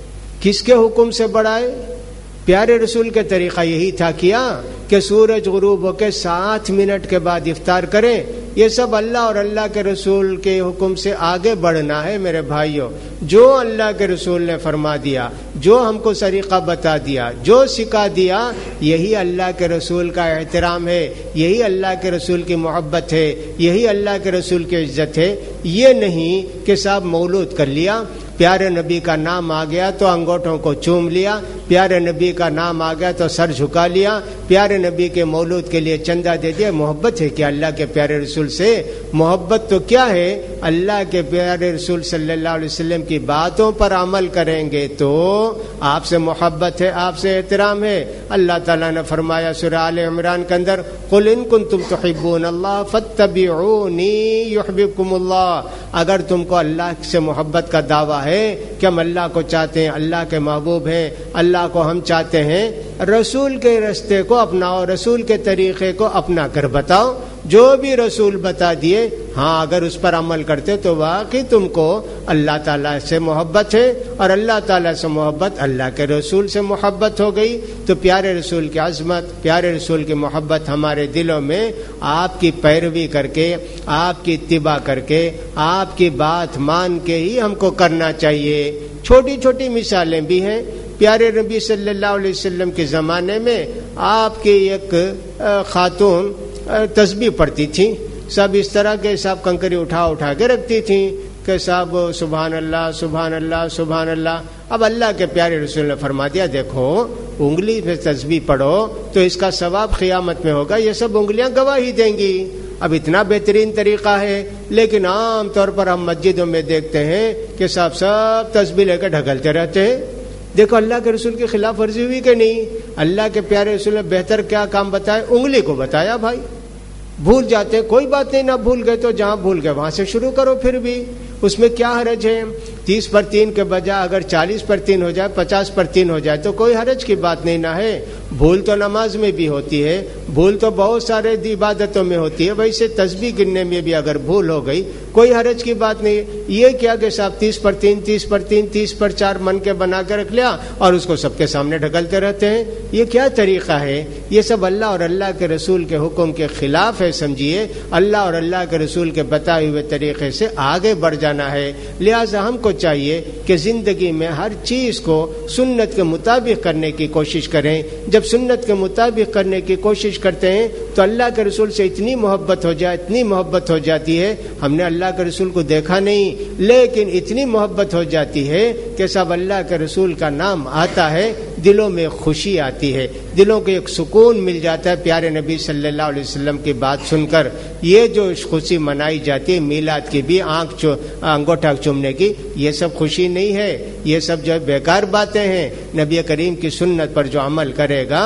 کس کے حکم سے بڑھائے؟ پیارے رسول کے طریقہ یہی تھا کیا کہ سورج غروب ہو کے 7 منٹ کے بعد افطار کریں۔ یہ سب اللہ اور اللہ کے رسول کے حکم سے آگے بڑھنا ہے میرے بھائیوں۔ جو اللہ کے رسول نے فرما دیا، جو ہم کو طریقہ بتا دیا، جو سکھا دیا، یہی اللہ کے رسول کا احترام ہے، یہی اللہ کے رسول کی محبت ہے، یہی اللہ کے رسول کی عزت ہے۔ یہ نہیں کہ صاحب مولود کر لیا، پیارے نبی کا نام آ گیا تو انگوٹھوں کو چوم لیا، پیارے نبی کا نام آ گیا تو سر جھکا لیا، پیارے نبی کے مولود کے لیے چندہ دے دیا۔ محبت ہے کہ اللہ کے پیارے رسول سے محبت تو کیا ہے، اللہ کے پیارے رسول صلی اللہ علیہ وسلم کی باتوں پر عمل کریں گے تو آپ سے محبت ہے، آپ سے احترام ہے۔ اللہ تعالیٰ نے فرمایا سورہ آل عمران کے اندر، قل ان کنتم تحبون اللہ فاتبعونی یحببکم اللہ۔ اگر تم کو اللہ سے محبت کا دعویٰ ہے کہ ہم اللہ کو چاہتے ہیں، اللہ کے محبوب ہیں، اللہ کو ہم چاہتے ہیں، رسول کے راستے کو اپناؤ، رسول کے طریقے کو اپنا کر بتاؤ۔ جو بھی رسول بتا دیے، ہاں اگر اس پر عمل کرتے تو واقعی تم کو اللہ تعالیٰ سے محبت ہے، اور اللہ تعالیٰ سے محبت اللہ کے رسول سے محبت ہو گئی تو پیارے رسول کی عظمت، پیارے رسول کی محبت ہمارے دلوں میں آپ کی پیروی کر کے، آپ کی اتباع کر کے، آپ کی بات مان کے ہی ہم کو کرنا چاہیے۔ چھوٹی چھوٹی مثالیں بھی ہیں۔ پیارے نبی صلی اللہ علیہ وسلم کے زمانے میں آپ کی ایک خاتون تسبیح پڑھتی تھیں، سب اس طرح کے سب کنکری اٹھا کے رکھتی تھیں کہ صاحب سبحان اللہ سبحان اللہ سبحان اللہ۔ اب اللہ کے پیارے رسول نے فرما دیا دیکھو انگلی پہ تسبیح پڑھو تو اس کا ثواب قیامت میں ہوگا، یہ سب انگلیاں گواہی دیں گی۔ اب اتنا بہترین طریقہ ہے، لیکن عام طور پر ہم مسجدوں میں دیکھتے ہیں کہ سب تسبیح لے کے ڈھکلتے رہتے ہیں۔ دیکھو اللہ کے رسول کی خلاف ورزی ہوئی کہ نہیں؟ اللہ کے پیارے رسول نے بہتر کیا کام بتایا؟ انگلی کو بتایا۔ بھائی بھول جاتے، کوئی بات نہیں، نہ بھول گئے تو جہاں بھول گئے وہاں سے شروع کرو، پھر بھی اس میں کیا حرج ہے؟ 30 پر 3 کے بجائے اگر 40 پر 3 ہو جائے، 50 پر 3 ہو جائے تو کوئی حرج کی بات نہیں نہ ہے۔ بھول تو نماز میں بھی ہوتی ہے، بھول تو بہت سارے عبادتوں میں ہوتی ہے، ویسے تسبیح گننے میں بھی اگر بھول ہو گئی کوئی حرج کی بات نہیں۔ یہ کیا کہ صاحب 30 پر 3 30 پر 3 30 پر 4 من کے بنا کے رکھ لیا اور اس کو سب کے سامنے ڈھکلتے رہتے ہیں، یہ کیا طریقہ ہے؟ یہ سب اللہ اور اللہ کے رسول کے حکم کے خلاف ہے، سمجھیے۔ اللہ اور اللہ کے رسول کے بتائے ہوئے طریقے سے آگے بڑھ جانا ہے۔ لہٰذا ہم کو چاہیے کہ زندگی میں ہر چیز کو سنت کے مطابق کرنے کی کوشش کریں۔ جب سنت کے مطابق کرنے کی کوشش کرتے ہیں تو اللہ کے رسول سے اتنی محبت ہو جائے، اتنی محبت ہو جاتی ہے، ہم نے اللہ کے رسول کو دیکھا نہیں لیکن اتنی محبت ہو جاتی ہے کہ سب اللہ کے رسول کا نام آتا ہے دلوں میں خوشی آتی ہے۔ دلوں کو ایک سکون مل جاتا ہے پیارے نبی صلی اللہ علیہ وسلم کی بات سن کر۔ یہ جو خوشی منائی جاتی ہے میلاد کی بھی انگوٹھا چومنے کی، یہ سب خوشی نہیں ہے، یہ سب جو بیکار باتیں ہیں۔ نبی کریم کی سنت پر جو عمل کرے گا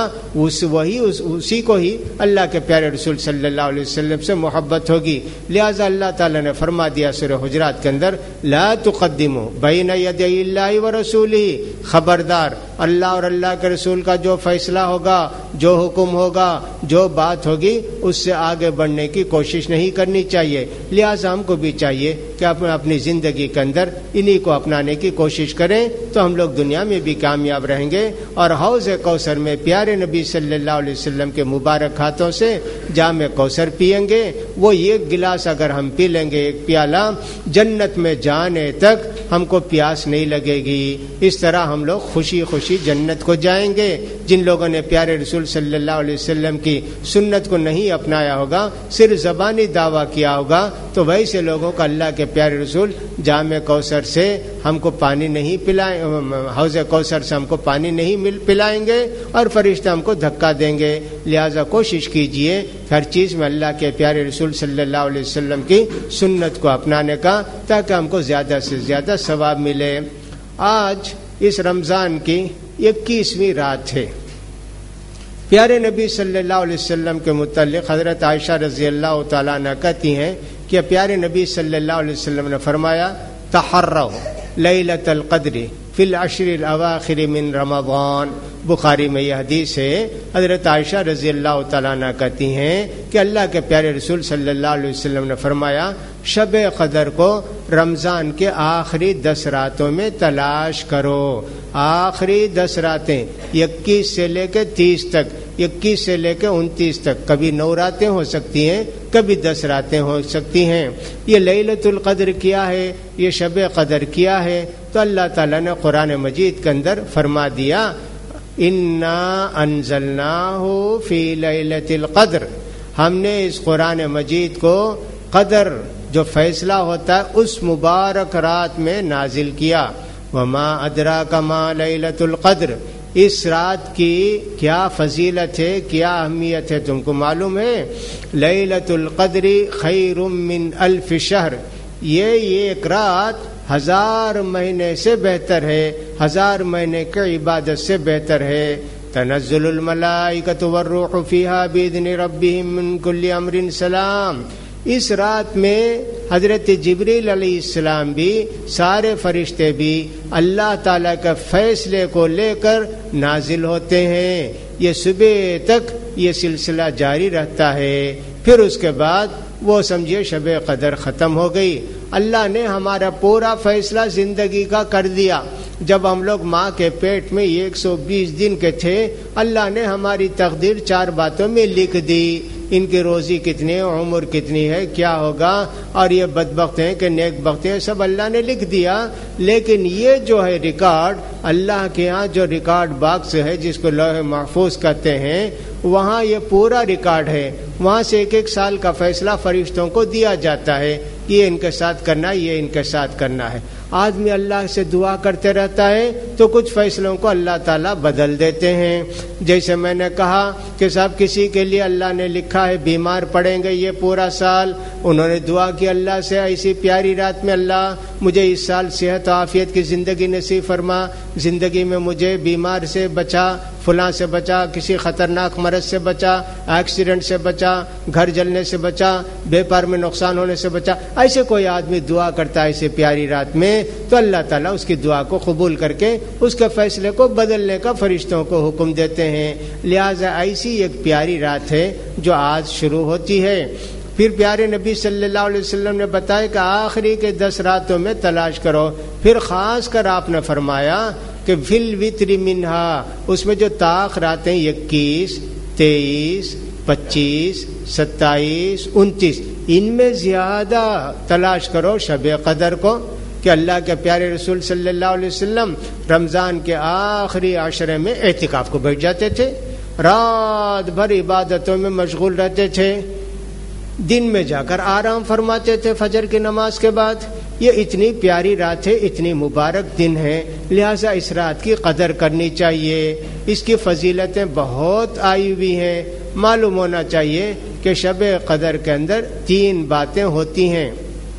اسی کو ہی اللہ کے پیارے رسول صلی اللہ علیہ وسلم سے محبت ہوگی۔ لہذا اللہ تعالیٰ نے فرما دیا سورہ حجرات کے اندر، لا تقدموا بین یدی اللہ ورسولہ، خبردار اللہ اور اللہ کے رسول کا جو فیصلہ ہوگا، جو حکم ہوگا، جو بات ہوگی، اس سے آگے بڑھنے کی کوشش نہیں کرنی چاہیے۔ لہٰذا ہم کو بھی چاہیے کہ اپنی زندگی کے اندر انہی کو اپنانے کی کوشش کریں، تو ہم لوگ دنیا میں بھی کامیاب رہیں گے، اور حوض کوثر میں پیارے نبی صلی اللہ علیہ وسلم کے مبارک ہاتھوں سے جام کوثر پئیں گے۔ وہ ایک گلاس اگر ہم پی لیں گے، ایک پیالہ، جنت میں جانے تک ہم کو پیاس نہیں لگے گی۔ اس طرح ہم لوگ خوشی خوشی جنت کو جائیں گے۔ جن لوگوں نے پیارے رسول صلی اللہ علیہ وسلم کی سنت کو نہیں اپنایا ہوگا، صرف زبانی دعویٰ کیا ہوگا، تو ویسے لوگوں کا اللہ کے پیارے رسول جام کوثر سے ہم کو پانی نہیں پلائیں، حوض کوثر سے ہم کو پانی نہیں پلائیں گے، اور فرشتہ ہم کو دھکا دیں گے۔ لہذا کوشش کیجئے ہر چیز میں اللہ کے پیارے رسول صلی اللہ علیہ وسلم کی سنت کو اپنانے کا، تاکہ ہم کو زیادہ سے زیادہ ثواب ملے۔ آج اس رمضان کی 21ویں رات ہے۔ پیارے نبی صلی اللہ علیہ وسلم کے متعلق حضرت عائشہ رضی اللہ تعالیٰ عنہ کہتی ہیں کہ پیارے نبی صلی اللہ علیہ وسلم نے فرمایا، تحروا لیلۃ القدر فی العشر الاواخر من رمضان۔ بخاری میں یہ حدیث ہے۔ حضرت عائشہ رضی اللہ تعالیٰ عنہ کہتی ہیں کہ اللہ کے پیارے رسول صلی اللہ علیہ وسلم نے فرمایا، شب قدر کو رمضان کے آخری 10 راتوں میں تلاش کرو۔ آخری 10 راتیں 21 سے لے کے 30 تک، 21 سے لے کے 29 تک، کبھی 9 راتیں ہو سکتی ہیں، کبھی 10 راتیں ہو سکتی ہیں۔ یہ لیلۃ القدر کیا ہے، یہ شب قدر کیا ہے؟ تو اللہ تعالیٰ نے قرآن مجید کے اندر فرما دیا، انا انزلناہ فی لیلۃ القدر، ہم نے اس قرآن مجید کو قدر جو فیصلہ ہوتا ہے اس مبارک رات میں نازل کیا۔ وما ادراک ما لیلۃ القدر، اس رات کی کیا فضیلت ہے، کیا اہمیت ہے تم کو معلوم ہے؟ لیلۃ القدر خیر من 1000 شہر، یہ ایک رات 1000 مہینے سے بہتر ہے، 1000 مہینے کی عبادت سے بہتر ہے۔ تنزل الملائکۃ والروح فیہا باذن ربہم من کل امر سلام، اس رات میں حضرت جبریل علیہ السلام بھی، سارے فرشتے بھی اللہ تعالیٰ کے فیصلے کو لے کر نازل ہوتے ہیں۔ یہ صبح تک یہ سلسلہ جاری رہتا ہے، پھر اس کے بعد وہ سمجھے شب قدر ختم ہو گئی۔ اللہ نے ہمارا پورا فیصلہ زندگی کا کر دیا۔ جب ہم لوگ ماں کے پیٹ میں 120 دن کے تھے، اللہ نے ہماری تقدیر 4 باتوں میں لکھ دی۔ ان کی روزی کتنی ہے، عمر کتنی ہے، کیا ہوگا، اور یہ بدبخت ہیں کہ نیک بخت ہیں، سب اللہ نے لکھ دیا۔ لیکن یہ جو ہے ریکارڈ، اللہ کے ہاں جو ریکارڈ باکس ہے جس کو لوح محفوظ کہتے ہیں، وہاں یہ پورا ریکارڈ ہے۔ وہاں سے 1 سال کا فیصلہ فرشتوں کو دیا جاتا ہے، یہ ان کے ساتھ کرنا ہے، یہ ان کے ساتھ کرنا ہے۔ آدمی اللہ سے دعا کرتے رہتا ہے تو کچھ فیصلوں کو اللہ تعالیٰ بدل دیتے ہیں۔ جیسے میں نے کہا کہ صاحب کسی کے لیے اللہ نے لکھا ہے بیمار پڑیں گے یہ پورا سال، انہوں نے دعا کی اللہ سے ایسی پیاری رات میں، اللہ مجھے اس سال صحت و عافیت کی زندگی نصیب فرما، زندگی میں مجھے بیمار سے بچا، فلاں سے بچا، کسی خطرناک مرض سے بچا، ایکسیڈنٹ سے بچا، گھر جلنے سے بچا، بیپار میں نقصان ہونے سے بچا۔ ایسے کوئی آدمی دعا کرتا ہے ایسے پیاری رات میں، تو اللہ تعالیٰ اس کی دعا کو قبول کر کے اس کے فیصلے کو بدلنے کا فرشتوں کو حکم دیتے ہیں۔ لہٰذا ایسی ایک پیاری رات ہے جو آج شروع ہوتی ہے۔ پھر پیارے نبی صلی اللہ علیہ وسلم نے بتایا کہ آخری کے 10 راتوں میں تلاش کرو۔ پھر خاص کر آپ نے فرمایا کہ فی الوتر منہا، اس میں جو طاق راتیں 21، 23، 25، 27، 29، ان میں زیادہ تلاش کرو شب قدر کو، کہ اللہ کے پیارے رسول صلی اللہ علیہ وسلم رمضان کے آخری عشرے میں اعتکاف کو بیٹھ جاتے تھے، رات بھر عبادتوں میں مشغول رہتے تھے، دن میں جا کر آرام فرماتے تھے فجر کی نماز کے بعد، یہ اتنی پیاری رات ہے، اتنی مبارک دن ہے، لہٰذا اس رات کی قدر کرنی چاہیے، اس کی فضیلتیں بہت آئی ہوئی ہیں۔ معلوم ہونا چاہیے کہ شب قدر کے اندر 3 باتیں ہوتی ہیں۔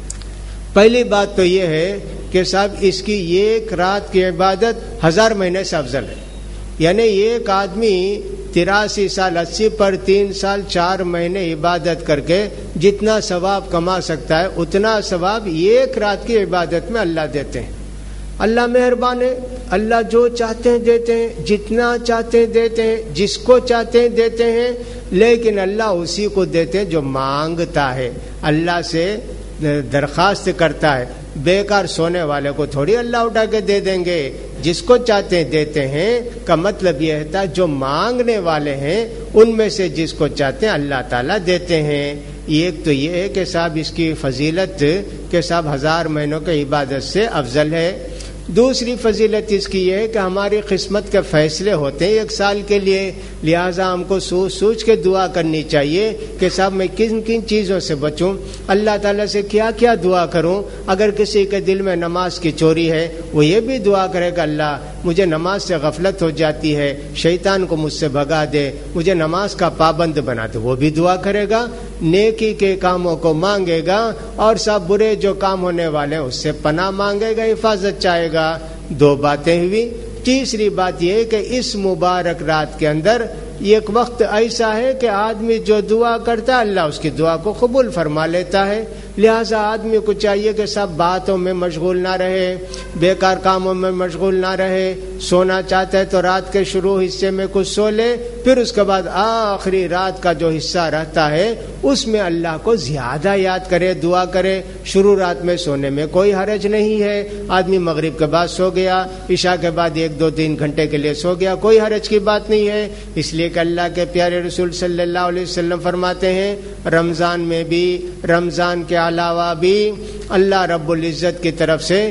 پہلی بات تو یہ ہے کہ صاحب اس کی ایک رات کی عبادت 1000 مہینے سے افضل ہے، یعنی ایک آدمی 83 سال 80 پر 3 سال 4 مہینے عبادت کر کے جتنا ثواب کما سکتا ہے اتنا ثواب ایک رات کی عبادت میں اللہ دیتے ہیں۔ اللہ مہربان ہے، اللہ جو چاہتے ہیں دیتے ہیں، جتنا چاہتے ہیں دیتے ہیں، جس کو چاہتے ہیں دیتے ہیں، لیکن اللہ اسی کو دیتے ہیں جو مانگتا ہے، اللہ سے درخواست کرتا ہے۔ بیکار سونے والے کو تھوڑی اللہ اٹھا کے دے دیں گے، جس کو چاہتے ہیں دیتے ہیں کا مطلب یہ ہے جو مانگنے والے ہیں ان میں سے جس کو چاہتے ہیں اللہ تعالیٰ دیتے ہیں۔ ایک تو یہ ہے کہ صاحب اس کی فضیلت کہ صاحب 1000 مہینوں کی عبادت سے افضل ہے۔ دوسری فضیلت اس کی یہ ہے کہ ہماری قسمت کے فیصلے ہوتے ہیں 1 سال کے لیے، لہٰذا ہم کو سوچ سوچ کے دعا کرنی چاہیے کہ صاحب میں کن کن چیزوں سے بچوں، اللہ تعالیٰ سے کیا کیا دعا کروں۔ اگر کسی کے دل میں نماز کی چوری ہے وہ یہ بھی دعا کرے گا اللہ مجھے نماز سے غفلت ہو جاتی ہے، شیطان کو مجھ سے بھگا دے، مجھے نماز کا پابند بنا دے، وہ بھی دعا کرے گا، نیکی کے کاموں کو مانگے گا، اور سب برے جو کام ہونے والے ہیں اس سے پناہ مانگے گا، حفاظت چاہے گا۔ 2 باتیں ہوئی۔ تیسری بات یہ ہے کہ اس مبارک رات کے اندر ایک وقت ایسا ہے کہ آدمی جو دعا کرتا ہے اللہ اس کی دعا کو قبول فرما لیتا ہے، لہٰذا آدمی کو چاہیے کہ سب باتوں میں مشغول نہ رہے، بیکار کاموں میں مشغول نہ رہے، سونا چاہتا ہے تو رات کے شروع حصے میں کچھ سو لے، پھر اس کے بعد آخری رات کا جو حصہ رہتا ہے اس میں اللہ کو زیادہ یاد کرے، دعا کرے۔ شروع رات میں سونے میں کوئی حرج نہیں ہے، آدمی مغرب کے بعد سو گیا، عشاء کے بعد 1-2-3 گھنٹے کے لیے سو گیا، کوئی حرج کی بات نہیں ہے، اس لیے کہ اللہ کے پیارے رسول صلی اللہ علیہ وسلم فرماتے ہیں رمضان میں بھی، رمضان کے علاوہ بھی اللہ رب العزت کی طرف سے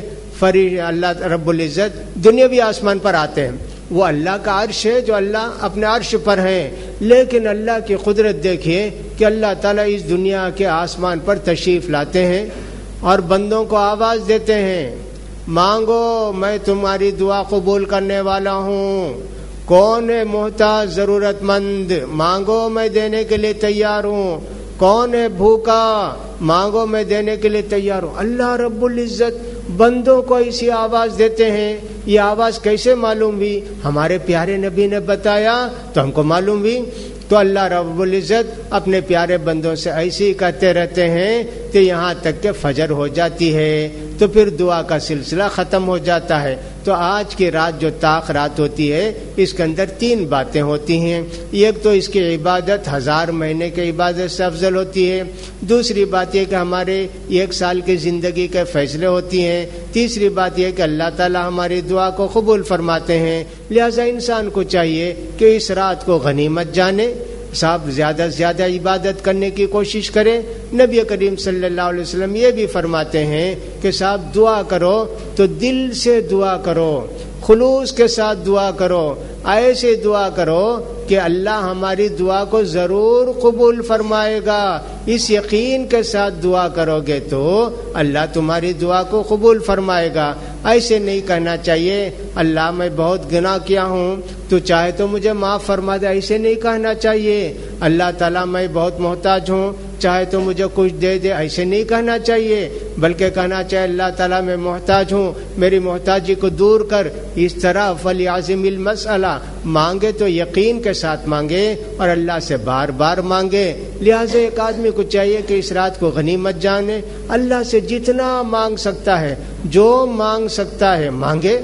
اللہ رب العزت دنیاوی آسمان پر آتے ہیں، وہ اللہ کا عرش ہے جو اللہ اپنے عرش پر ہیں، لیکن اللہ کی قدرت دیکھیے کہ اللہ تعالیٰ اس دنیا کے آسمان پر تشریف لاتے ہیں اور بندوں کو آواز دیتے ہیں مانگو میں تمہاری دعا قبول کرنے والا ہوں، کون ہے محتاج ضرورت مند مانگو میں دینے کے لیے تیار ہوں، کون ہے بھوکا مانگو میں دینے کے لیے تیار ہوں۔ اللہ رب العزت بندوں کو ایسی آواز دیتے ہیں۔ یہ آواز کیسے معلوم ہوئی؟ ہمارے پیارے نبی نے بتایا تو ہم کو معلوم ہوئی۔ تو اللہ رب العزت اپنے پیارے بندوں سے ایسے ہی کہتے رہتے ہیں کہ یہاں تک کہ فجر ہو جاتی ہے، تو پھر دعا کا سلسلہ ختم ہو جاتا ہے۔ تو آج کی رات جو طاق رات ہوتی ہے اس کے اندر 3 باتیں ہوتی ہیں۔ ایک تو اس کی عبادت 1000 مہینے کی عبادت سے افضل ہوتی ہے، دوسری بات یہ کہ ہمارے 1 سال کی زندگی کے فیصلے ہوتی ہیں، تیسری بات یہ کہ اللہ تعالی ہماری دعا کو قبول فرماتے ہیں۔ لہذا انسان کو چاہیے کہ اس رات کو غنیمت جانے، صاحب زیادہ سے زیادہ عبادت کرنے کی کوشش کرے۔ نبی کریم صلی اللہ علیہ وسلم یہ بھی فرماتے ہیں کہ صاحب دعا کرو تو دل سے دعا کرو، خلوص کے ساتھ دعا کرو، ایسے دعا کرو کہ اللہ ہماری دعا کو ضرور قبول فرمائے گا۔ اس یقین کے ساتھ دعا کرو گے تو اللہ تمہاری دعا کو قبول فرمائے گا۔ ایسے نہیں کہنا چاہیے اللہ میں بہت گناہ کیا ہوں تو چاہے تو مجھے معاف فرما دے، ایسے نہیں کہنا چاہیے۔ اللہ تعالیٰ میں بہت محتاج ہوں چاہے تو مجھے کچھ دے دے، ایسے نہیں کہنا چاہیے، بلکہ کہنا چاہیے اللہ تعالیٰ میں محتاج ہوں، میری محتاجی کو دور کر۔ اس طرح فلیعظم المسئلہ، مانگے تو یقین کے ساتھ مانگے اور اللہ سے بار بار مانگے۔ لہٰذا ایک آدمی کو چاہیے کہ اس رات کو غنیمت جانے، اللہ سے جتنا مانگ سکتا ہے، جو مانگ سکتا ہے مانگے،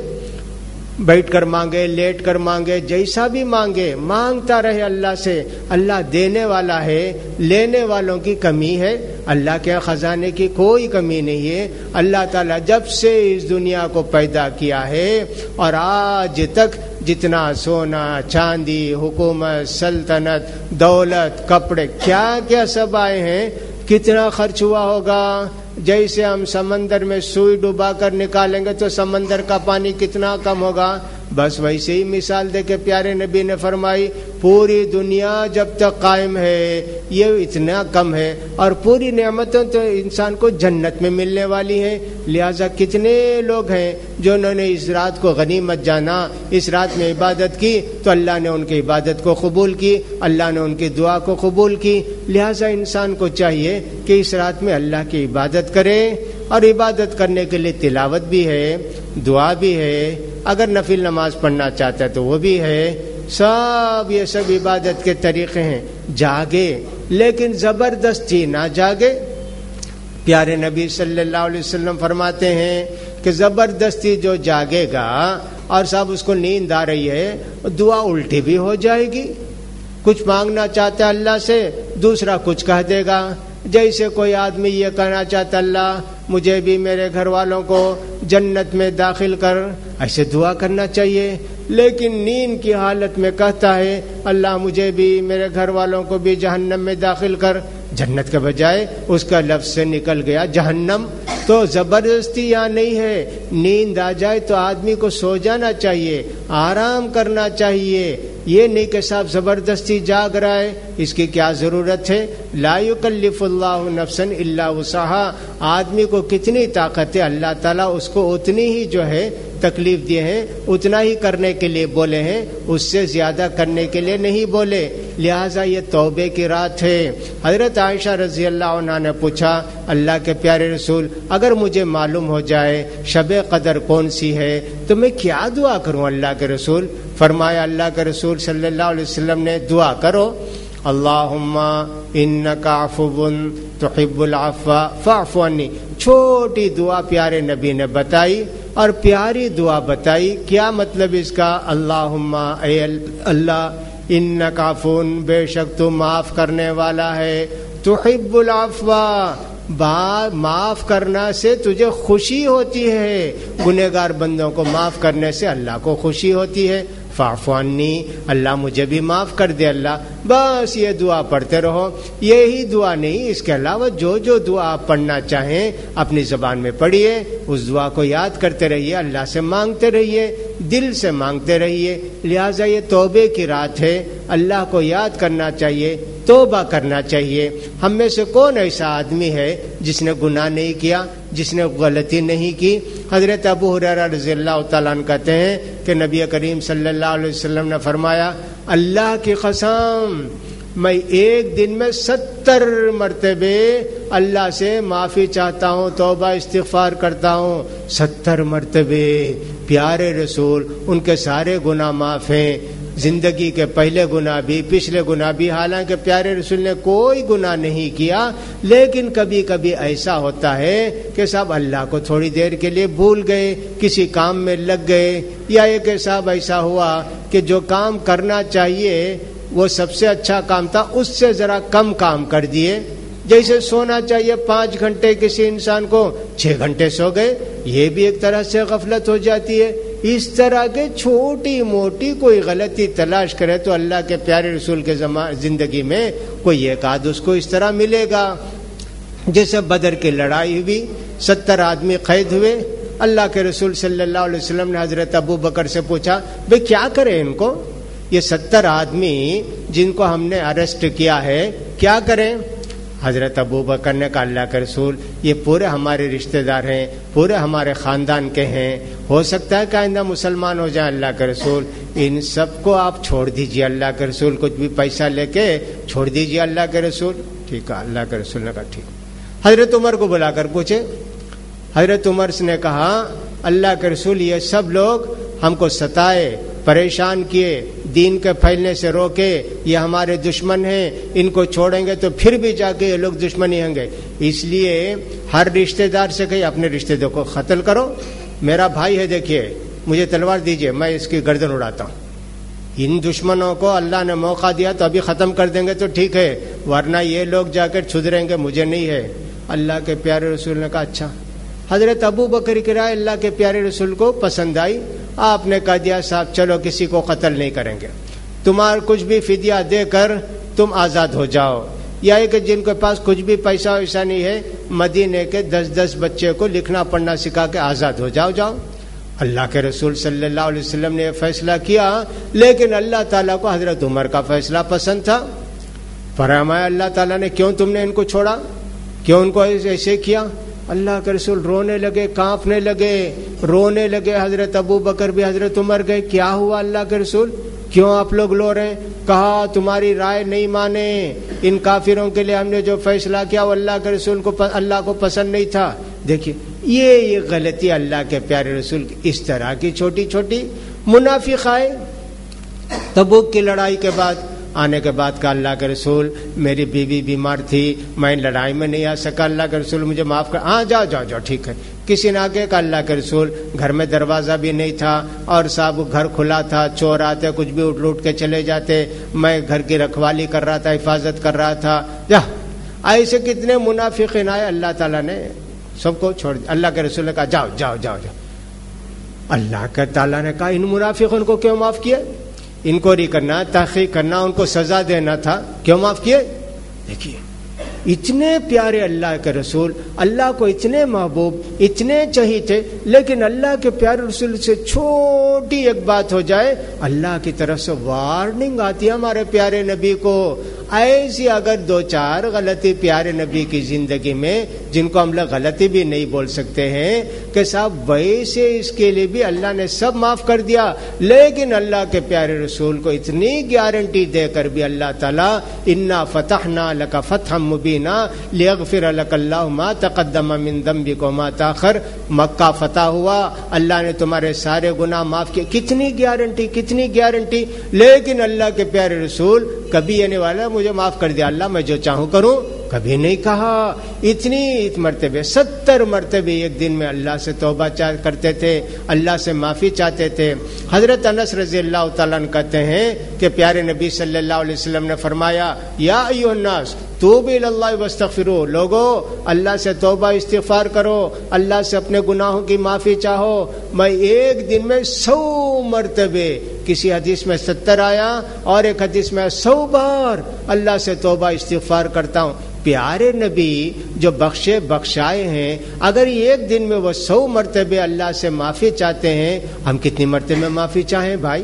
بیٹھ کر مانگے، لیٹ کر مانگے، جیسا بھی مانگے، مانگتا رہے اللہ سے۔ اللہ دینے والا ہے، لینے والوں کی کمی ہے، اللہ کے خزانے کی کوئی کمی نہیں ہے۔ اللہ تعالیٰ جب سے اس دنیا کو پیدا کیا ہے اور آج تک جتنا سونا چاندی، حکومت، سلطنت، دولت، کپڑے، کیا کیا سب آئے ہیں، کتنا خرچ ہوا ہوگا۔ جیسے ہم سمندر میں سوئی ڈبا کر نکالیں گے تو سمندر کا پانی کتنا کم ہوگا، بس ویسے ہی مثال دے کے پیارے نبی نے فرمائی پوری دنیا جب تک قائم ہے یہ اتنا کم ہے، اور پوری نعمتیں تو انسان کو جنت میں ملنے والی ہیں۔ لہٰذا کتنے لوگ ہیں جو انہوں نے اس رات کو غنیمت جانا، اس رات میں عبادت کی تو اللہ نے ان کی عبادت کو قبول کی، اللہ نے ان کی دعا کو قبول کی۔ لہٰذا انسان کو چاہیے کہ اس رات میں اللہ کی عبادت کرے، اور عبادت کرنے کے لیے تلاوت بھی ہے، دعا بھی ہے، اگر نفل نماز پڑھنا چاہتا ہے تو وہ بھی ہے، سب یہ سب عبادت کے طریقے ہیں۔ جاگے لیکن زبردستی نہ جاگے۔ پیارے نبی صلی اللہ علیہ وسلم فرماتے ہیں کہ زبردستی جو جاگے گا اور صاحب اس کو نیند آ رہی ہے، دعا الٹی بھی ہو جائے گی۔ کچھ مانگنا چاہتا ہے اللہ سے، دوسرا کچھ کہہ دے گا۔ جیسے کوئی آدمی یہ کہنا چاہتا اللہ مجھے بھی میرے گھر والوں کو جنت میں داخل کر، ایسے دعا کرنا چاہیے، لیکن نیند کی حالت میں کہتا ہے اللہ مجھے بھی میرے گھر والوں کو بھی جہنم میں داخل کر، جنت کے بجائے اس کا لفظ سے نکل گیا جہنم۔ تو زبردستی یہاں نہیں ہے۔ نیند آ جائے تو آدمی کو سو جانا چاہیے، آرام کرنا چاہیے، یہ نہیں کہ صاحب زبردستی جاگ رہا ہے، اس کی کیا ضرورت ہے۔ لا یکلف اللہ نفسا الا وسعها، آدمی کو کتنی طاقت ہے اللہ تعالیٰ اس کو اتنی ہی جو ہے تکلیف دیے ہیں، اتنا ہی کرنے کے لیے بولے ہیں، اس سے زیادہ کرنے کے لیے نہیں بولے۔ لہٰذا یہ توبے کی رات ہے۔ حضرت عائشہ رضی اللہ عنہا نے پوچھا اللہ کے پیارے رسول اگر مجھے معلوم ہو جائے شب قدر کون سی ہے تو میں کیا دعا کروں اللہ کے رسول؟ فرمایا اللہ کے رسول صلی اللہ علیہ وسلم نے دعا کرو اللہم انک عفو تحب العفو فاعف عنی۔ چھوٹی دعا پیارے نبی نے بتائی اور پیاری دعا بتائی۔ کیا مطلب اس کا؟ اللہم اے اللہ انک عفو، بے شک تو معاف کرنے والا ہے، تحب العفو، معاف کرنا سے تجھے خوشی ہوتی ہے، گنہگار بندوں کو معاف کرنے سے اللہ کو خوشی ہوتی ہے۔ فاعف عنی، اللہ مجھے بھی معاف کر دے اللہ۔ بس یہ دعا پڑھتے رہو۔ یہی دعا نہیں، اس کے علاوہ جو جو دعا آپ پڑھنا چاہیں اپنی زبان میں پڑھیے، اس دعا کو یاد کرتے رہیے، اللہ سے مانگتے رہیے، دل سے مانگتے رہیے۔ لہٰذا یہ توبے کی رات ہے، اللہ کو یاد کرنا چاہیے، توبہ کرنا چاہیے۔ ہم میں سے کون ایسا آدمی ہے جس نے گناہ نہیں کیا، جس نے غلطی نہیں کی؟ حضرت ابو ہریرہ رضی اللہ تعالیٰ عنہ کہتے ہیں کہ نبی کریم صلی اللہ علیہ وسلم نے فرمایا اللہ کی قسم میں ایک دن میں 70 مرتبے اللہ سے معافی چاہتا ہوں، توبہ استغفار کرتا ہوں، 70 مرتبے۔ پیارے رسول ان کے سارے گناہ معاف ہیں، زندگی کے پہلے گناہ بھی، پچھلے گناہ بھی، حالانکہ پیارے رسول نے کوئی گناہ نہیں کیا، لیکن کبھی کبھی ایسا ہوتا ہے کہ صاحب اللہ کو تھوڑی دیر کے لیے بھول گئے، کسی کام میں لگ گئے، یا ایک صاحب ایسا ہوا کہ جو کام کرنا چاہیے وہ سب سے اچھا کام تھا، اس سے ذرا کم کام کر دیے۔ جیسے سونا چاہیے 5 گھنٹے کسی انسان کو 6 گھنٹے سو گئے، یہ بھی ایک طرح سے غفلت ہو جاتی ہے۔ اس طرح کے چھوٹی موٹی کوئی غلطی تلاش کرے تو اللہ کے پیارے رسول کے زندگی میں کوئی ایک آدھ اس کو اس طرح ملے گا۔ جیسے بدر کی لڑائی ہوئی، 70 آدمی قید ہوئے، اللہ کے رسول صلی اللہ علیہ وسلم نے حضرت ابو بکر سے پوچھا بھئی کیا کریں ان کو؟ یہ 70 آدمی جن کو ہم نے اریسٹ کیا ہے کیا کریں؟ حضرت ابو بکر نے کہا اللہ کے رسول یہ پورے ہمارے رشتہ دار ہیں، پورے ہمارے خاندان کے ہیں، ہو سکتا ہے کہ آئندہ مسلمان ہو جائیں، اللہ کے رسول ان سب کو آپ چھوڑ دیجئے، اللہ کے رسول کچھ بھی پیسہ لے کے چھوڑ دیجئے اللہ کے رسول۔ ٹھیک ہے، اللہ کے رسول نے کہا ٹھیک۔ حضرت عمر کو بلا کر پوچھے، حضرت عمر نے کہا اللہ کے رسول یہ سب لوگ ہم کو ستائے، پریشان کیے، دین کے پھیلنے سے روکے، یہ ہمارے دشمن ہیں، ان کو چھوڑیں گے تو پھر بھی جا کے یہ لوگ دشمنی ہوں گے، اس لیے ہر رشتہ دار سے کہے اپنے رشتہ دار کو قتل کرو، میرا بھائی ہے دیکھیے مجھے تلوار دیجئے میں اس کی گردن اڑاتا ہوں۔ ان دشمنوں کو اللہ نے موقع دیا تو ابھی ختم کر دیں گے تو ٹھیک ہے، ورنہ یہ لوگ جا کر چھدریں گے، مجھے نہیں ہے۔ اللہ کے پیارے رسول نے کہا اچھا۔ حضرت ابو بکر کی رائے اللہ کے پیارے رسول کو پسند آئی، آپ نے کہا دیا صاحب چلو کسی کو قتل نہیں کریں گے، تمہارا کچھ بھی فدیہ دے کر تم آزاد ہو جاؤ، یا کہ جن کے پاس کچھ بھی پیسہ ویسا نہیں ہے مدینے کے 10 بچے کو لکھنا پڑھنا سکھا کے آزاد ہو جاؤ۔ اللہ کے رسول صلی اللہ علیہ وسلم نے یہ فیصلہ کیا، لیکن اللہ تعالیٰ کو حضرت عمر کا فیصلہ پسند تھا۔ فرمایا اللہ تعالیٰ نے کیوں تم نے ان کو چھوڑا، کیوں ان کو ایسے کیا؟ اللہ کے رسول رونے لگے، کانپنے لگے، رونے لگے۔ حضرت ابو بکر بھی حضرت عمر گئے، کیا ہوا اللہ کے رسول، کیوں آپ لوگ رو رہے ہیں؟ کہا تمہاری رائے نہیں مانے، ان کافروں کے لیے ہم نے جو فیصلہ کیا وہ اللہ کے رسول کو اللہ کو پسند نہیں تھا۔ دیکھیے یہ غلطی اللہ کے پیارے رسول کی، اس طرح کی چھوٹی چھوٹی منافق آئے۔ تبوک کی لڑائی کے بعد آنے کے بعد کہا اللہ کے رسول میری بیوی بیمار تھی، میں لڑائی میں نہیں آ سکا، اللہ کے رسول مجھے معاف کر۔ ہاں جاؤ جاؤ جاؤ ٹھیک ہے۔ کسی نے آگے کہا اللہ کے رسول گھر میں دروازہ بھی نہیں تھا اور صاحب گھر کھلا تھا، چور آتے کچھ بھی اٹھ لوٹ کے چلے جاتے، میں گھر کی رکھوالی کر رہا تھا، حفاظت کر رہا تھا۔ جا ایسے کتنے منافقین آئے، اللہ تعالیٰ نے سب کو چھوڑ دیا۔ اللہ کے رسول نے کہا جاؤ جاؤ جاؤ جاؤ۔ اللہ کے تعالیٰ نے کہا ان منافقوں کو کیوں معاف کیا؟ انکوائری کرنا، تحقیق کرنا، ان کو سزا دینا تھا، کیوں معاف کیے؟ دیکھیے اتنے پیارے اللہ کے رسول، اللہ کو اتنے محبوب، اتنے چہیتے، لیکن اللہ کے پیارے رسول سے چھوٹی ایک بات ہو جائے اللہ کی طرف سے وارننگ آتی ہے ہمارے پیارے نبی کو۔ ایسی اگر دو چار غلطی پیارے نبی کی زندگی میں جن کو ہم لوگ غلطی بھی نہیں بول سکتے ہیں کہ صاحب ویسے اس کے لیے بھی اللہ نے سب معاف کر دیا، لیکن اللہ کے پیارے رسول کو اتنی گارنٹی دے کر بھی اللہ تعالیٰ انا فتحنا لک فتحا مبینا لیغفر لک اللہ ما تقدم من ذنبک وما تاخر، مکہ فتح ہوا، اللہ نے تمہارے سارے گناہ معاف کیے۔ کتنی گارنٹی، کتنی گارنٹی، لیکن اللہ کے پیارے رسول کبھی یہ نہیں والا مجھے معاف کر دیا اللہ میں جو چاہوں کروں، کبھی نہیں کہا۔ اتنی مرتبے 70 مرتبے ایک دن میں اللہ سے توبہ کرتے تھے، اللہ سے معافی چاہتے تھے۔ حضرت انس رضی اللہ تعالیٰ عنہ کہتے ہیں کہ پیارے نبی صلی اللہ علیہ وسلم نے فرمایا یا ایھا الناس توبوا الی اللہ واستغفروا، لوگو اللہ سے توبہ استغفار کرو، اللہ سے اپنے گناہوں کی معافی چاہو۔ میں ایک دن میں 100 مرتبے، کسی حدیث میں 70 آیا اور ایک حدیث میں 100 بار اللہ سے توبہ استغفار کرتا ہوں۔ پیارے نبی جو بخشے بخشائے ہیں، اگر ایک دن میں وہ 100 مرتبے اللہ سے معافی چاہتے ہیں، ہم کتنی مرتبے معافی چاہیں بھائی،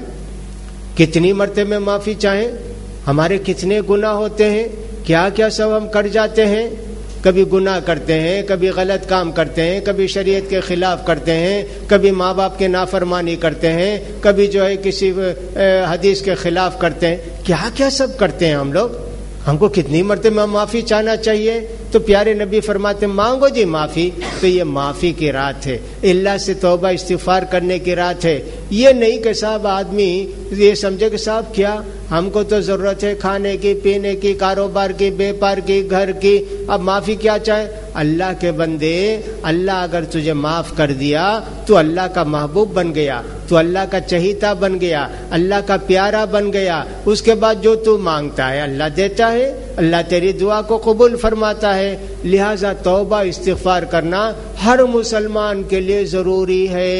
کتنی مرتبے معافی چاہیں؟ ہمارے کتنے گناہ ہوتے ہیں، کیا کیا سب ہم کر جاتے ہیں، کبھی گناہ کرتے ہیں، کبھی غلط کام کرتے ہیں، کبھی شریعت کے خلاف کرتے ہیں، کبھی ماں باپ کی نافرمانی کرتے ہیں، کبھی جو ہے کسی حدیث کے خلاف کرتے ہیں، کیا کیا سب کرتے ہیں ہم لوگ۔ ہم کو کتنی مرتبہ معافی چاہنا چاہیے؟ تو پیارے نبی فرماتے مانگو جی معافی، تو یہ معافی کی رات ہے، اللہ سے توبہ استغفار کرنے کی رات ہے۔ یہ نہیں کہ صاحب آدمی یہ سمجھے کہ صاحب کیا ہم کو تو ضرورت ہے کھانے کی، پینے کی، کاروبار کی، بیپار کی، گھر کی، اب معافی کیا چاہے؟ اللہ کے بندے، اللہ اگر تجھے معاف کر دیا تو اللہ کا محبوب بن گیا، تو اللہ کا چہیتا بن گیا، اللہ کا پیارا بن گیا۔ اس کے بعد جو تو مانگتا ہے اللہ دیتا ہے، اللہ تیری دعا کو قبول فرماتا ہے۔ لہذا توبہ استغفار کرنا ہر مسلمان کے لیے ضروری ہے۔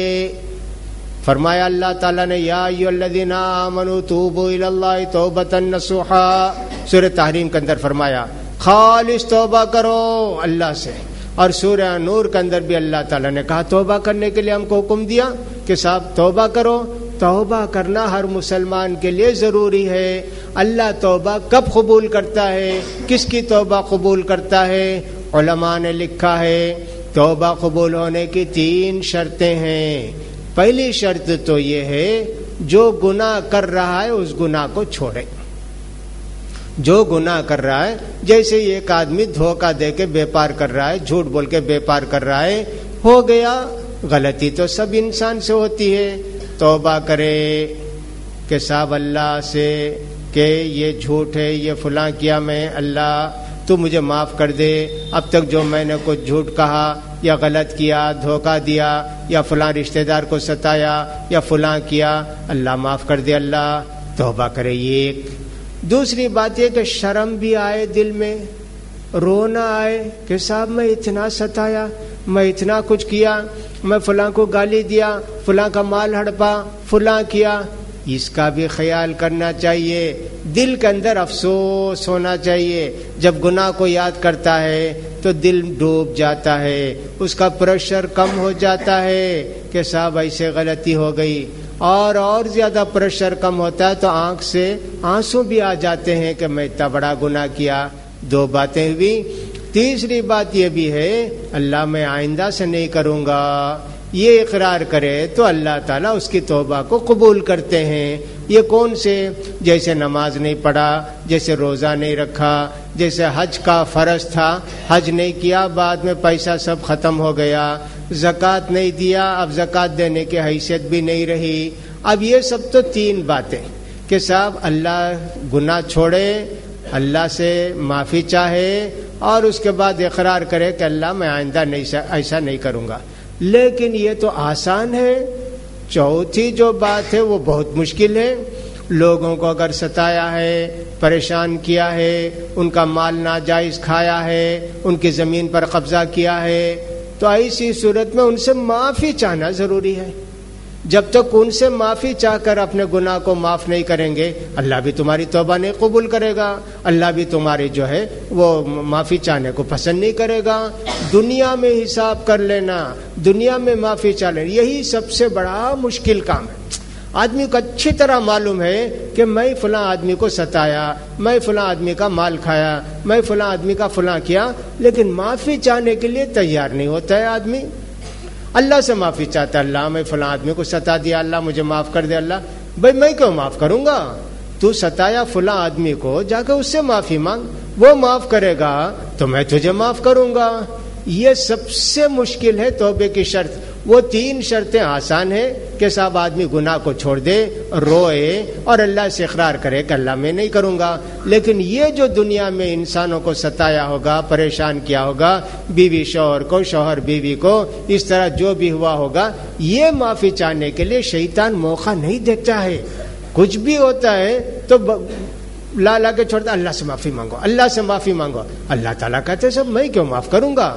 فرمایا اللہ تعالیٰ نے یا ایھا الذین آمنوا توبوا الی اللہ توبۃ نصوحا، سورہ تحریم کے اندر فرمایا خالص توبہ کرو اللہ سے، اور سورہ نور کے اندر بھی اللہ تعالیٰ نے کہا توبہ کرنے کے لیے ہم کو حکم دیا کہ صاحب توبہ کرو۔ توبہ کرنا ہر مسلمان کے لیے ضروری ہے۔ اللہ توبہ کب قبول کرتا ہے، کس کی توبہ قبول کرتا ہے؟ علماء نے لکھا ہے توبہ قبول ہونے کی 3 شرطیں ہیں۔ پہلی شرط تو یہ ہے جو گناہ کر رہا ہے اس گناہ کو چھوڑے۔ جو گناہ کر رہا ہے، جیسے ایک آدمی دھوکہ دے کے بیپار کر رہا ہے، جھوٹ بول کے بیپار کر رہا ہے، ہو گیا، غلطی تو سب انسان سے ہوتی ہے، توبہ کرے کہ صاحب اللہ سے کہ یہ جھوٹ ہے، یہ فلاں کیا میں، اللہ تو مجھے معاف کر دے، اب تک جو میں نے کچھ جھوٹ کہا یا غلط کیا، دھوکہ دیا یا فلاں رشتہ دار کو ستایا یا فلاں کیا، اللہ معاف کر دے، اللہ توبہ کرے۔ یہ ایک۔ دوسری بات یہ کہ شرم بھی آئے دل میں، رونا آئے کہ صاحب میں اتنا ستایا، میں اتنا کچھ کیا، میں فلاں کو گالی دیا، فلاں کا مال ہڑپا، فلاں کیا، اس کا بھی خیال کرنا چاہیے۔ دل کے اندر افسوس ہونا چاہیے، جب گناہ کو یاد کرتا ہے تو دل ڈوب جاتا ہے، اس کا پریشر کم ہو جاتا ہے کہ صاحب ایسے غلطی ہو گئی، اور زیادہ پریشر کم ہوتا ہے تو آنکھ سے آنسو بھی آ جاتے ہیں کہ میں اتنا بڑا گناہ کیا۔ دو باتیں ہوئی۔ تیسری بات یہ بھی ہے اللہ میں آئندہ سے نہیں کروں گا، یہ اقرار کرے تو اللہ تعالیٰ اس کی توبہ کو قبول کرتے ہیں۔ یہ کون سے؟ جیسے نماز نہیں پڑھا، جیسے روزہ نہیں رکھا، جیسے حج کا فرض تھا حج نہیں کیا، بعد میں پیسہ سب ختم ہو گیا، زکوٰۃ نہیں دیا، اب زکوٰۃ دینے کی حیثیت بھی نہیں رہی۔ اب یہ سب تو تین باتیں کہ صاحب اللہ گناہ چھوڑے، اللہ سے معافی چاہے، اور اس کے بعد اقرار کرے کہ اللہ میں آئندہ ایسا نہیں کروں گا۔ لیکن یہ تو آسان ہے، چوتھی جو بات ہے وہ بہت مشکل ہے۔ لوگوں کو اگر ستایا ہے، پریشان کیا ہے، ان کا مال ناجائز کھایا ہے، ان کی زمین پر قبضہ کیا ہے، تو ایسی صورت میں ان سے معافی چاہنا ضروری ہے۔ جب تک ان سے معافی چاہ کر اپنے گناہ کو معاف نہیں کریں گے، اللہ بھی تمہاری توبہ نہیں قبول کرے گا، اللہ بھی تمہاری جو ہے وہ معافی چاہنے کو پسند نہیں کرے گا۔ دنیا میں حساب کر لینا، دنیا میں معافی چاہ لینا، یہی سب سے بڑا مشکل کام ہے۔ آدمی کو اچھی طرح معلوم ہے کہ میں فلاں آدمی کو ستایا، میں فلاں آدمی کا مال کھایا، میں فلاں آدمی کا فلاں کیا، لیکن معافی چاہنے کے لیے تیار نہیں ہوتا ہے آدمی۔ اللہ سے معافی چاہتا ہے، اللہ میں فلاں آدمی کو ستا دیا، اللہ مجھے معاف کر دے۔ اللہ بھائی میں کیوں معاف کروں گا؟ تو ستایا فلاں آدمی کو، جا کے اس سے معافی مانگ، وہ معاف کرے گا تو میں تجھے معاف کروں گا۔ یہ سب سے مشکل ہے توبے کی شرط۔ وہ تین شرطیں آسان ہیں کہ صاحب آدمی گناہ کو چھوڑ دے، روئے اور اللہ سے اقرار کرے کہ اللہ میں نہیں کروں گا۔ لیکن یہ جو دنیا میں انسانوں کو ستایا ہوگا، پریشان کیا ہوگا، بیوی شوہر کو، شوہر بیوی کو، اس طرح جو بھی ہوا ہوگا، یہ معافی چاہنے کے لیے شیطان موقع نہیں دیتا ہے۔ کچھ بھی ہوتا ہے تو لا کے چھوڑتا، اللہ سے معافی مانگو، اللہ سے معافی مانگو۔ اللہ تعالیٰ کہتے سب میں کیوں معاف کروں گا؟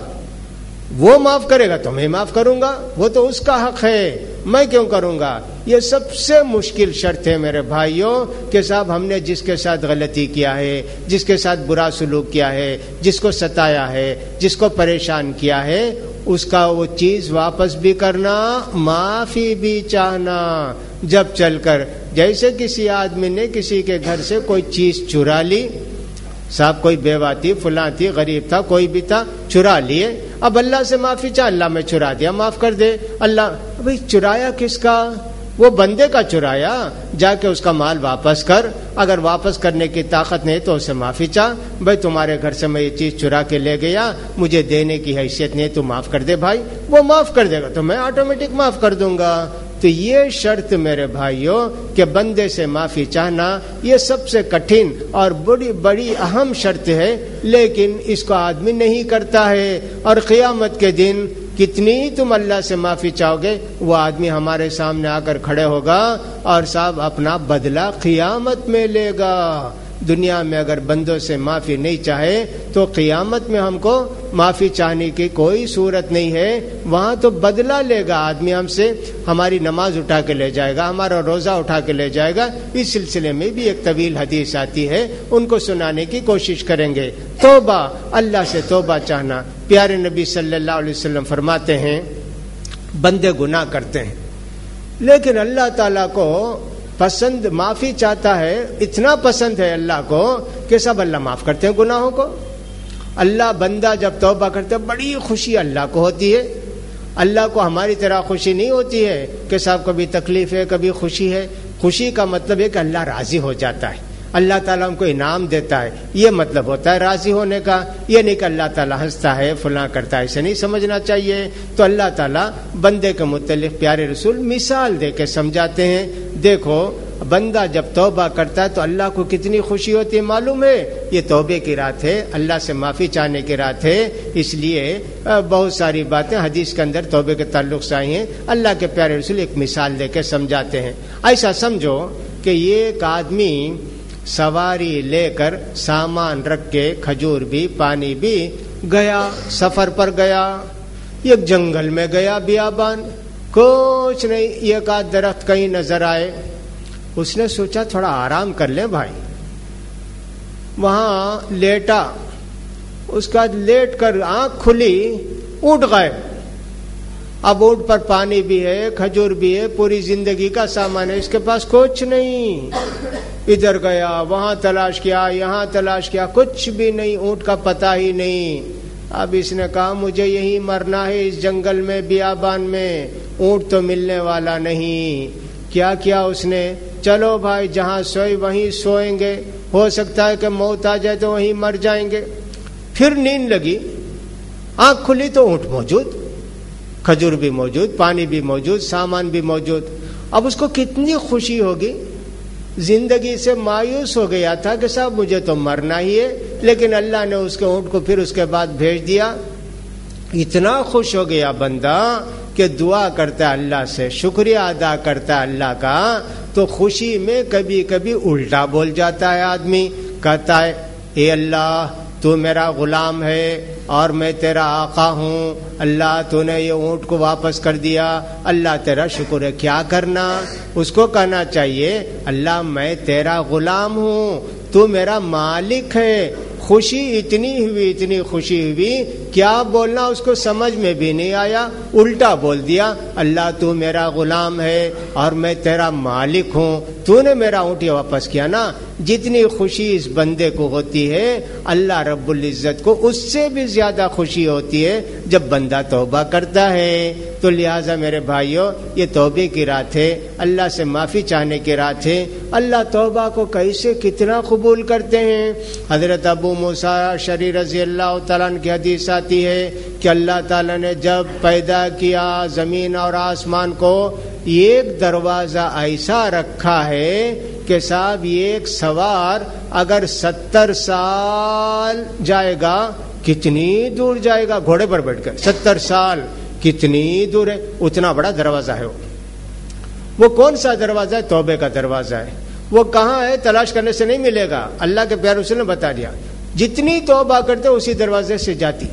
وہ معاف کرے گا تو میں معاف کروں گا، وہ تو اس کا حق ہے، میں کیوں کروں گا؟ یہ سب سے مشکل شرط ہے میرے بھائیوں کہ صاحب ہم نے جس کے ساتھ غلطی کیا ہے، جس کے ساتھ برا سلوک کیا ہے، جس کو ستایا ہے، جس کو پریشان کیا ہے، اس کا وہ چیز واپس بھی کرنا، معافی بھی چاہنا۔ جب چل کر جیسے کسی آدمی نے کسی کے گھر سے کوئی چیز چرا لی، صاحب کوئی بیوہ تھی، فلاں تھی، غریب تھا، کوئی بھی تھا، چرا لیے، اب اللہ سے معافی چاہ، اللہ میں چرا دیا، معاف کر دے۔ اللہ بھائی چرایا کس کا؟ وہ بندے کا چرایا، جا کے اس کا مال واپس کر، اگر واپس کرنے کی طاقت نہیں تو اسے معافی چاہ، بھائی تمہارے گھر سے میں یہ چیز چرا کے لے گیا، مجھے دینے کی حیثیت نہیں، تو معاف کر دے بھائی۔ وہ معاف کر دے گا تو میں آٹومیٹک معاف کر دوں گا۔ تو یہ شرط میرے بھائیوں کہ بندے سے معافی چاہنا یہ سب سے کٹھن اور بڑی اہم شرط ہے، لیکن اس کو آدمی نہیں کرتا ہے۔ اور قیامت کے دن کتنی تم اللہ سے معافی چاہو گے، وہ آدمی ہمارے سامنے آ کر کھڑے ہوگا اور صاحب اپنا بدلہ قیامت میں لے گا۔ دنیا میں اگر بندوں سے معافی نہیں چاہے تو قیامت میں ہم کو معافی چاہنے کی کوئی صورت نہیں ہے، وہاں تو بدلہ لے گا آدمی ہم سے، ہماری نماز اٹھا کے لے جائے گا، ہمارا روزہ اٹھا کے لے جائے گا۔ اس سلسلے میں بھی ایک طویل حدیث آتی ہے، ان کو سنانے کی کوشش کریں گے۔ توبہ، اللہ سے توبہ چاہنا۔ پیارے نبی صلی اللہ علیہ وسلم فرماتے ہیں بندے گناہ کرتے ہیں لیکن اللہ تعالیٰ کو پسند، معافی چاہتا ہے، اتنا پسند ہے اللہ کو کہ سب اللہ معاف کرتے ہیں گناہوں کو۔ اللہ بندہ جب توبہ کرتا ہے بڑی خوشی اللہ کو ہوتی ہے۔ اللہ کو ہماری طرح خوشی نہیں ہوتی ہے کہ صاحب کبھی تکلیف ہے کبھی خوشی ہے۔ خوشی کا مطلب ہے کہ اللہ راضی ہو جاتا ہے، اللہ تعالیٰ ہم کو انعام دیتا ہے، یہ مطلب ہوتا ہے راضی ہونے کا۔ یہ نہیں کہ اللہ تعالیٰ ہنستا ہے فلاں کرتا ہے، اسے نہیں سمجھنا چاہیے۔ تو اللہ تعالیٰ بندے کے متعلق پیارے رسول مثال دے کے سمجھاتے ہیں، دیکھو بندہ جب توبہ کرتا ہے تو اللہ کو کتنی خوشی ہوتی ہے معلوم ہے؟ یہ توبے کی رات ہے، اللہ سے معافی چاہنے کی رات ہے، اس لیے بہت ساری باتیں حدیث کے اندر توبے کے تعلق سے آئی ہیں۔ اللہ کے پیارے رسول ایک مثال دے کے سمجھاتے ہیں۔ ایسا سمجھو کہ یہ ایک آدمی سواری لے کر سامان رکھ کے، کھجور بھی پانی بھی، گیا، سفر پر گیا، ایک جنگل میں گیا، بیابان، کچھ نہیں، ایک آدھ درخت کہیں نظر آئے، اس نے سوچا تھوڑا آرام کر لیں بھائی، وہاں لیٹا، اس کا لیٹ کر آنکھ کھلی، اونٹ غائب۔ اب اونٹ پر پانی بھی ہے، کھجور بھی ہے، پوری زندگی کا سامان ہے، اس کے پاس کچھ نہیں۔ ادھر گیا، وہاں تلاش کیا، یہاں تلاش کیا، کچھ بھی نہیں، اونٹ کا پتہ ہی نہیں۔ اب اس نے کہا مجھے یہی مرنا ہے، اس جنگل میں، بیابان میں، اونٹ تو ملنے والا نہیں۔ کیا کیا اس نے؟ چلو بھائی جہاں سوئی وہیں سوئیں گے، ہو سکتا ہے کہ موت آ جائے تو وہیں مر جائیں گے۔ پھر نیند لگی، آنکھ کھلی تو اونٹ موجود، کھجور بھی موجود، پانی بھی موجود، سامان بھی موجود۔ اب اس کو کتنی خوشی ہوگی، زندگی سے مایوس ہو گیا تھا کہ صاحب مجھے تو مرنا ہی ہے، لیکن اللہ نے اس کے اونٹ کو پھر اس کے بعد بھیج دیا۔ اتنا خوش ہو گیا بندہ کہ دعا کرتا ہے اللہ سے، شکریہ ادا کرتا ہے اللہ کا، تو خوشی میں کبھی کبھی الٹا بول جاتا ہے آدمی، کہتا ہے اے اللہ تو میرا غلام ہے اور میں تیرا آقا ہوں، اللہ تو نے یہ اونٹ کو واپس کر دیا، اللہ تیرا شکر ہے۔ کیا کرنا؟ اس کو کہنا چاہیے اللہ میں تیرا غلام ہوں، تو میرا مالک ہے۔ خوشی اتنی ہوئی، اتنی خوشی ہوئی، کیا بولنا اس کو سمجھ میں بھی نہیں آیا، الٹا بول دیا اللہ تو میرا غلام ہے اور میں تیرا مالک ہوں، تو نے میرا اونٹ واپس کیا نا۔ جتنی خوشی اس بندے کو ہوتی ہے اللہ رب العزت کو اس سے بھی زیادہ خوشی ہوتی ہے جب بندہ توبہ کرتا ہے۔ تو لہٰذا میرے بھائیوں یہ توبے کی رات ہے، اللہ سے معافی چاہنے کی رات ہے۔ اللہ توبہ کو کیسے کتنا قبول کرتے ہیں۔ حضرت ابو موسیٰ اشعری رضی اللہ تعالیٰ عنہ کی حدیث آتی ہے کہ اللہ تعالیٰ نے جب پیدا کیا زمین اور آسمان کو، ایک دروازہ ایسا رکھا ہے کہ صاحب ایک سوار اگر 70 سال جائے گا، کتنی دور جائے گا گھوڑے پر بیٹھ کر، 70 سال کتنی دور ہے، اتنا بڑا دروازہ ہے۔ وہ کون سا دروازہ ہے؟ توبے کا دروازہ ہے۔ وہ کہاں ہے؟ تلاش کرنے سے نہیں ملے گا، اللہ کے پیارے رسول نے بتا دیا، جتنی توبہ کرتے اسی دروازے سے جاتی،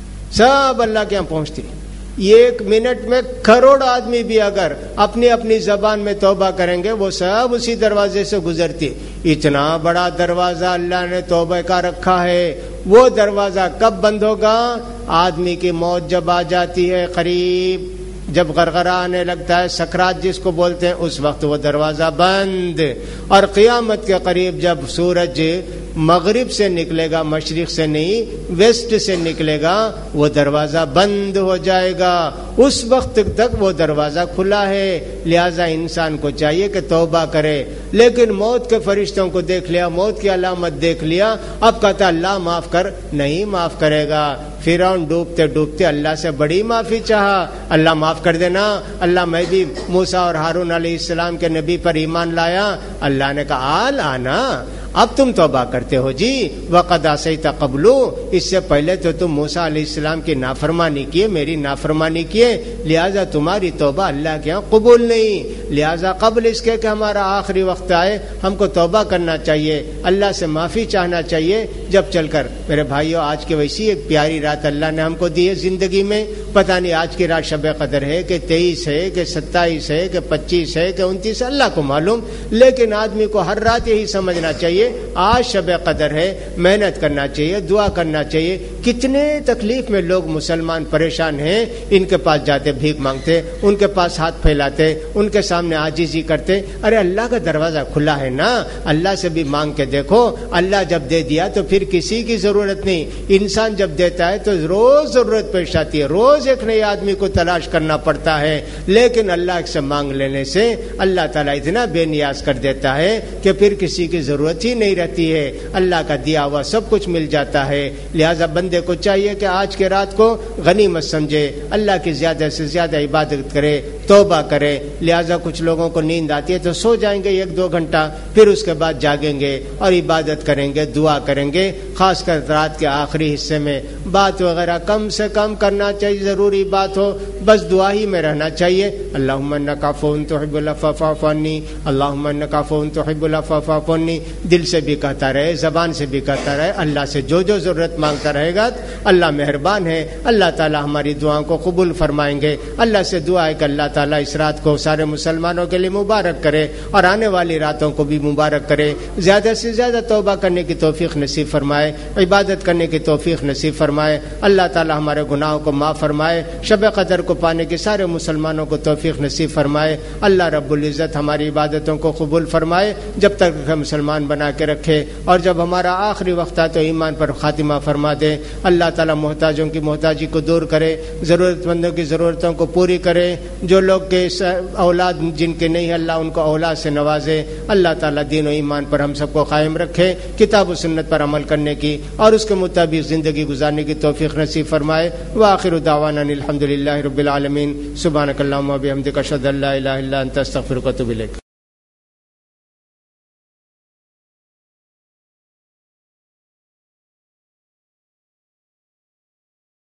سب اللہ کے یہاں پہنچتی۔ ایک منٹ میں کروڑ آدمی بھی اگر اپنی اپنی زبان میں توبہ کریں گے وہ سب اسی دروازے سے گزرتی۔ اتنا بڑا دروازہ اللہ نے توبہ کا رکھا ہے۔ وہ دروازہ کب بند ہوگا؟ آدمی کی موت جب آ جاتی ہے قریب، جب غرغرہ آنے لگتا ہے، سکرات جس کو بولتے ہیں، اس وقت وہ دروازہ بند۔ اور قیامت کے قریب جب سورج مغرب سے نکلے گا، مشرق سے نہیں ویسٹ سے نکلے گا، وہ دروازہ بند ہو جائے گا۔ اس وقت تک وہ دروازہ کھلا ہے، لہذا انسان کو چاہیے کہ توبہ کرے۔ لیکن موت کے فرشتوں کو دیکھ لیا، موت کی علامت دیکھ لیا، اب کہتا اللہ معاف کر، نہیں معاف کرے گا۔ فرعون ڈوبتے ڈوبتے اللہ سے بڑی معافی چاہا، اللہ معاف کر دینا۔ اللہ میں بھی موسیٰ اور ہارون علیہ السلام کے نبی پر ایمان لایا، اللہ نے کہا آل آنا، اب تم توبہ کرتے ہو جی، وقد عصیت قبل، اس سے پہلے تو تم موسیٰ علیہ السلام کی نافرمانی کیے، میری نافرمانی کیے، لہذا تمہاری توبہ اللہ کے ہاں قبول نہیں۔ لہذا قبل اس کے کہ ہمارا آخری وقت آئے ہم کو توبہ کرنا چاہیے، اللہ سے معافی چاہنا چاہیے۔ جب چل کر میرے بھائیوں آج کی ویسی ایک پیاری رات اللہ نے ہم کو دی ہے زندگی میں، پتہ نہیں آج کی رات شب قدر ہے کہ 23 ہے کہ 27 ہے کہ 25 ہے کہ 29 ہے، اللہ کو معلوم، لیکن آدمی کو ہر رات یہی سمجھنا چاہیے آج شب قدر ہے، محنت کرنا چاہیے، دعا کرنا چاہیے۔ کتنے تکلیف میں لوگ مسلمان پریشان ہیں، ان کے پاس جاتے بھیک مانگتے، ان کے پاس ہاتھ پھیلاتے، ان کے سامنے عاجزی کرتے۔ ارے اللہ کا دروازہ کھلا ہے نا، اللہ سے بھی مانگ کے دیکھو، اللہ جب دے دیا تو پھر کسی کی ضرورت نہیں۔ انسان جب دیتا ہے تو روز ضرورت پیش آتی ہے، روز ایک نئے آدمی کو تلاش کرنا پڑتا ہے، لیکن اللہ سے مانگ لینے سے اللہ تعالیٰ اتنا بے نیاز کر دیتا ہے کہ پھر کسی کی ضرورت ہی نہیں رہتی ہے، اللہ کا دیا ہوا سب کچھ مل جاتا ہے۔ لہذا بندے کو چاہیے کہ آج کے رات کو غنیمت سمجھے، اللہ کی زیادہ سے زیادہ عبادت کرے، توبہ کرے۔ لہذا کچھ لوگوں کو نیند آتی ہے تو سو جائیں گے 1-2 گھنٹہ، پھر اس کے بعد جاگیں گے اور عبادت کریں گے، دعا کریں گے۔ خاص کر رات کے آخری حصے میں بات وغیرہ کم سے کم کرنا چاہیے، ضروری بات ہو بس دعا ہی میں رہنا چاہیے۔ اللہم انک عفو تحب العفو فاعف عنی، اللہم انک عفو تحب العفو فاعف عنی۔ دل سے بھی کہتا رہے، زبان سے بھی کہتا رہے، اللہ سے جو جو ضرورت مانگتا رہے گا اللہ مہربان ہے، اللہ تعالی ہماری دعاؤں کو قبول فرمائیں گے۔ اللہ سے دعا ہے کہ اللہ تعالی اس رات کو سارے مسلمان مسلمانوں کے لیے مبارک کرے اور آنے والی راتوں کو بھی مبارک کرے. زیادہ سے زیادہ توبہ کرنے کی توفیق نصیب فرمائے, عبادت کرنے کی توفیق نصیب فرمائے. اللہ تعالی ہمارے گناہوں کو معاف فرمائے. شب قدر کو پانے کے سارے مسلمانوں کو توفیق نصیب فرمائے. اللہ رب العزت ہماری عبادتوں کو قبول فرمائے, جب تک مسلمان بنا کے رکھے, اور جب ہمارا آخری وقت آئے تو ایمان پر خاتمہ فرما دے. اللہ تعالی محتاجوں کی محتاجی کو دور کرے, ضرورت مندوں کی ضرورتوں کو پوری کرے. جو لوگ کے اولاد جن کے نہیں, اللہ ان کو اولاد سے نوازے. اللہ تعالی دین و ایمان پر ہم سب کو قائم رکھے, کتاب و سنت پر عمل کرنے کی اور اس کے مطابق زندگی گزارنے کی توفیق نصیب فرمائے. وآخر دعوانا الحمد للہ رب العالمین. سبحانک اللہم و بحمدک اشہد ان لا الہ الا انت استغفرک و اتوب الیک.